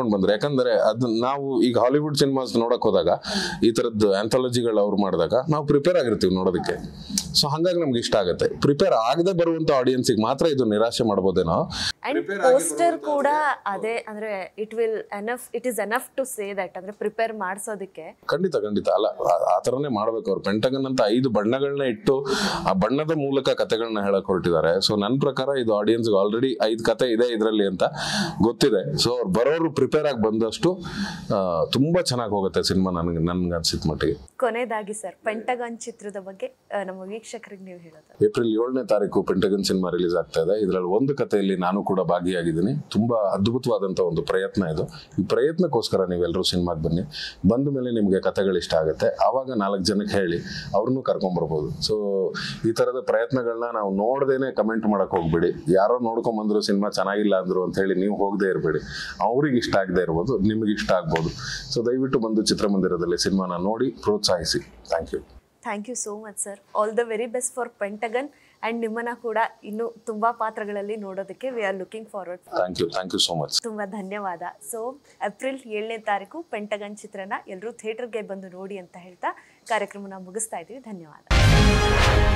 ಮಾಡ್ಕೊಂಡು ಬಂದ್ರೆ, ಯಾಕಂದ್ರೆ ಅದು ನಾವು ಈಗ ಹಾಲಿವುಡ್ ಸಿನಿಮಾಸ್ ನೋಡಕ್ ಹೋದಾಗ ಈ ತರದ್ದು ಆಂಥಾಲಜಿಗಳು ಅವ್ರು ಮಾಡಿದಾಗ ನಾವು ಪ್ರಿಪೇರ್ ಆಗಿರ್ತೀವಿ ನೋಡೋದಕ್ಕೆ. ಸೊ ಹಂಗಾಗಿ ನಮ್ಗೆ ಇಷ್ಟ ಆಗುತ್ತೆ. ಪ್ರಿಪೇರ್ ಆಗದೆ ಬರುವಂತ ಆಡಿಯನ್ಸಿಗೆ ಮಾತ್ರ ಇದು ನಿರಾಶೆ ಮಾಡ್ಬೋದೇನೋ. ಅಂಡ್ ಪೋಸ್ಟರ್ ಕೂಡ ಅದೇ ಅಂದ್ರೆ it will enough it is enough to say that ಅಂದ್ರೆ ಪ್ರಿಪೇರ್ ಮಾಡಿಸೋದಕ್ಕೆ. ಖಂಡಿತ ಖಂಡಿತ ಅಲ್ಲ, ಆ ತರನೇ ಮಾಡ್ಬೇಕು ಅವ್ರು. ಪೆಂಟಗನ್ ಅಂತ ಐದು ಬಣ್ಣಗಳನ್ನ ಇಟ್ಟು ಆ ಬಣ್ಣದ ಮೂಲಕ ಕಥೆಗಳನ್ನ ಹೇಳಕ್ ಹೊರಟಿದ್ದಾರೆ. ಸೊ ನನ್ನ ಪ್ರಕಾರ ಇದು ಆಡಿಯನ್ಸ್ ಆಲ್ರೆಡಿ ಐದು ಕತೆ ಇದೆ ಇದರಲ್ಲಿ ಅಂತ ಗೊತ್ತಿದೆ. ಸೊ ಅವ್ರು ಬರೋರು ಪ್ರಿಪೇರ್ ಆಗಿ ಬಂದಷ್ಟು ತುಂಬಾ ಚೆನ್ನಾಗಿ ಹೋಗುತ್ತೆ ಸಿನಿಮಾ ನನ್ಗೆ ನನ್ಗೆ ಅನ್ಸಿದ ಮಟ್ಟಿಗೆ. ಕೊನೆಯದಾಗಿ ಸರ್, ಪೆಂಟಗನ್ ಚಿತ್ರದ ಬಗ್ಗೆ ನಮ್ಮ ವೀಕ್ಷಕರಿಗೆ ನೀವು ಹೇಳೋದು. ಏಪ್ರಿಲ್ ಏಳನೇ ತಾರೀಕು ಪೆಂಟಗನ್ ಸಿನಿಮಾ ರಿಲೀಸ್ ಆಗ್ತಾ ಇದೆ. ಇದರಲ್ಲಿ ಒಂದು ಕಥೆಯಲ್ಲಿ ನಾನು ಕೂಡ ಭಾಗಿಯಾಗಿದ್ದೀನಿ. ತುಂಬಾ ಅದ್ಭುತವಾದಂತ ಒಂದು ಪ್ರಯತ್ನ ಇದು. ಈ ಪ್ರಯತ್ನಕ್ಕೋಸ್ಕರ ನೀವೆಲ್ಲರೂ ಸಿನಿಮಾಗೆ ಬನ್ನಿ. ಬಂದ ಮೇಲೆ ನಿಮ್ಗೆ ಕಥೆಗಳು ಇಷ್ಟ ಆಗುತ್ತೆ, ಆವಾಗ ನಾಲ್ಕು ಜನಕ್ಕೆ ಹೇಳಿ ಅವ್ರನ್ನೂ ಕರ್ಕೊಂಡ್ ಬರ್ಬೋದು. ಸೊ ಈ ತರದ ಪ್ರಯತ್ನಗಳನ್ನ ನಾವು ನೋಡ್ದೇನೆ ಕಮೆಂಟ್ ಮಾಡಕ್ ಹೋಗ್ಬೇಡಿ. ಯಾರೋ ನೋಡ್ಕೊಂಡ್ ಬಂದ್ರು ಸಿನಿಮಾ ಚೆನ್ನಾಗಿಲ್ಲ ಅಂದ್ರು ಅಂತ ಹೇಳಿ ನೀವು ಹೋಗದೆ ಇರಬೇಡಿ. ಅವ್ರಿಗೆ ಇಷ್ಟ ಆಗದೆ ಇರ್ಬೋದು, ನಿಮ್ಗೆ ಇಷ್ಟ ಆಗ್ಬೋದು. ಸೊ ದಯವಿಟ್ಟು ಬಂದು ಚಿತ್ರಮಂದಿರದಲ್ಲಿ ಸಿನಿಮಾನ ನೋಡಿ ಪ್ರೋತ್ಸಾಹಿಸಿ. Thank you thank you so much sir. All the very best for Pentagon and ನಿಮ್ಮನ್ನ ಕೂಡ ಇನ್ನು ತುಂಬಾ ಪಾತ್ರಗಳಲ್ಲಿ ನೋಡೋದಕ್ಕೆ we are looking forward. Thank you thank you so much. ತುಂಬಾ ಧನ್ಯವಾದ. ಸೊ ಏಪ್ರಿಲ್ ಏಳನೇ ತಾರೀಕು ಪೆಂಟಗನ್ ಚಿತ್ರನ ಎಲ್ಲರೂ ಥಿಯೇಟರ್ಗೆ ಬಂದು ನೋಡಿ ಅಂತ ಹೇಳ್ತಾ ಕಾರ್ಯಕ್ರಮನ ಮುಗಿಸ್ತಾ ಇದ್ದೀವಿ. ಧನ್ಯವಾದ.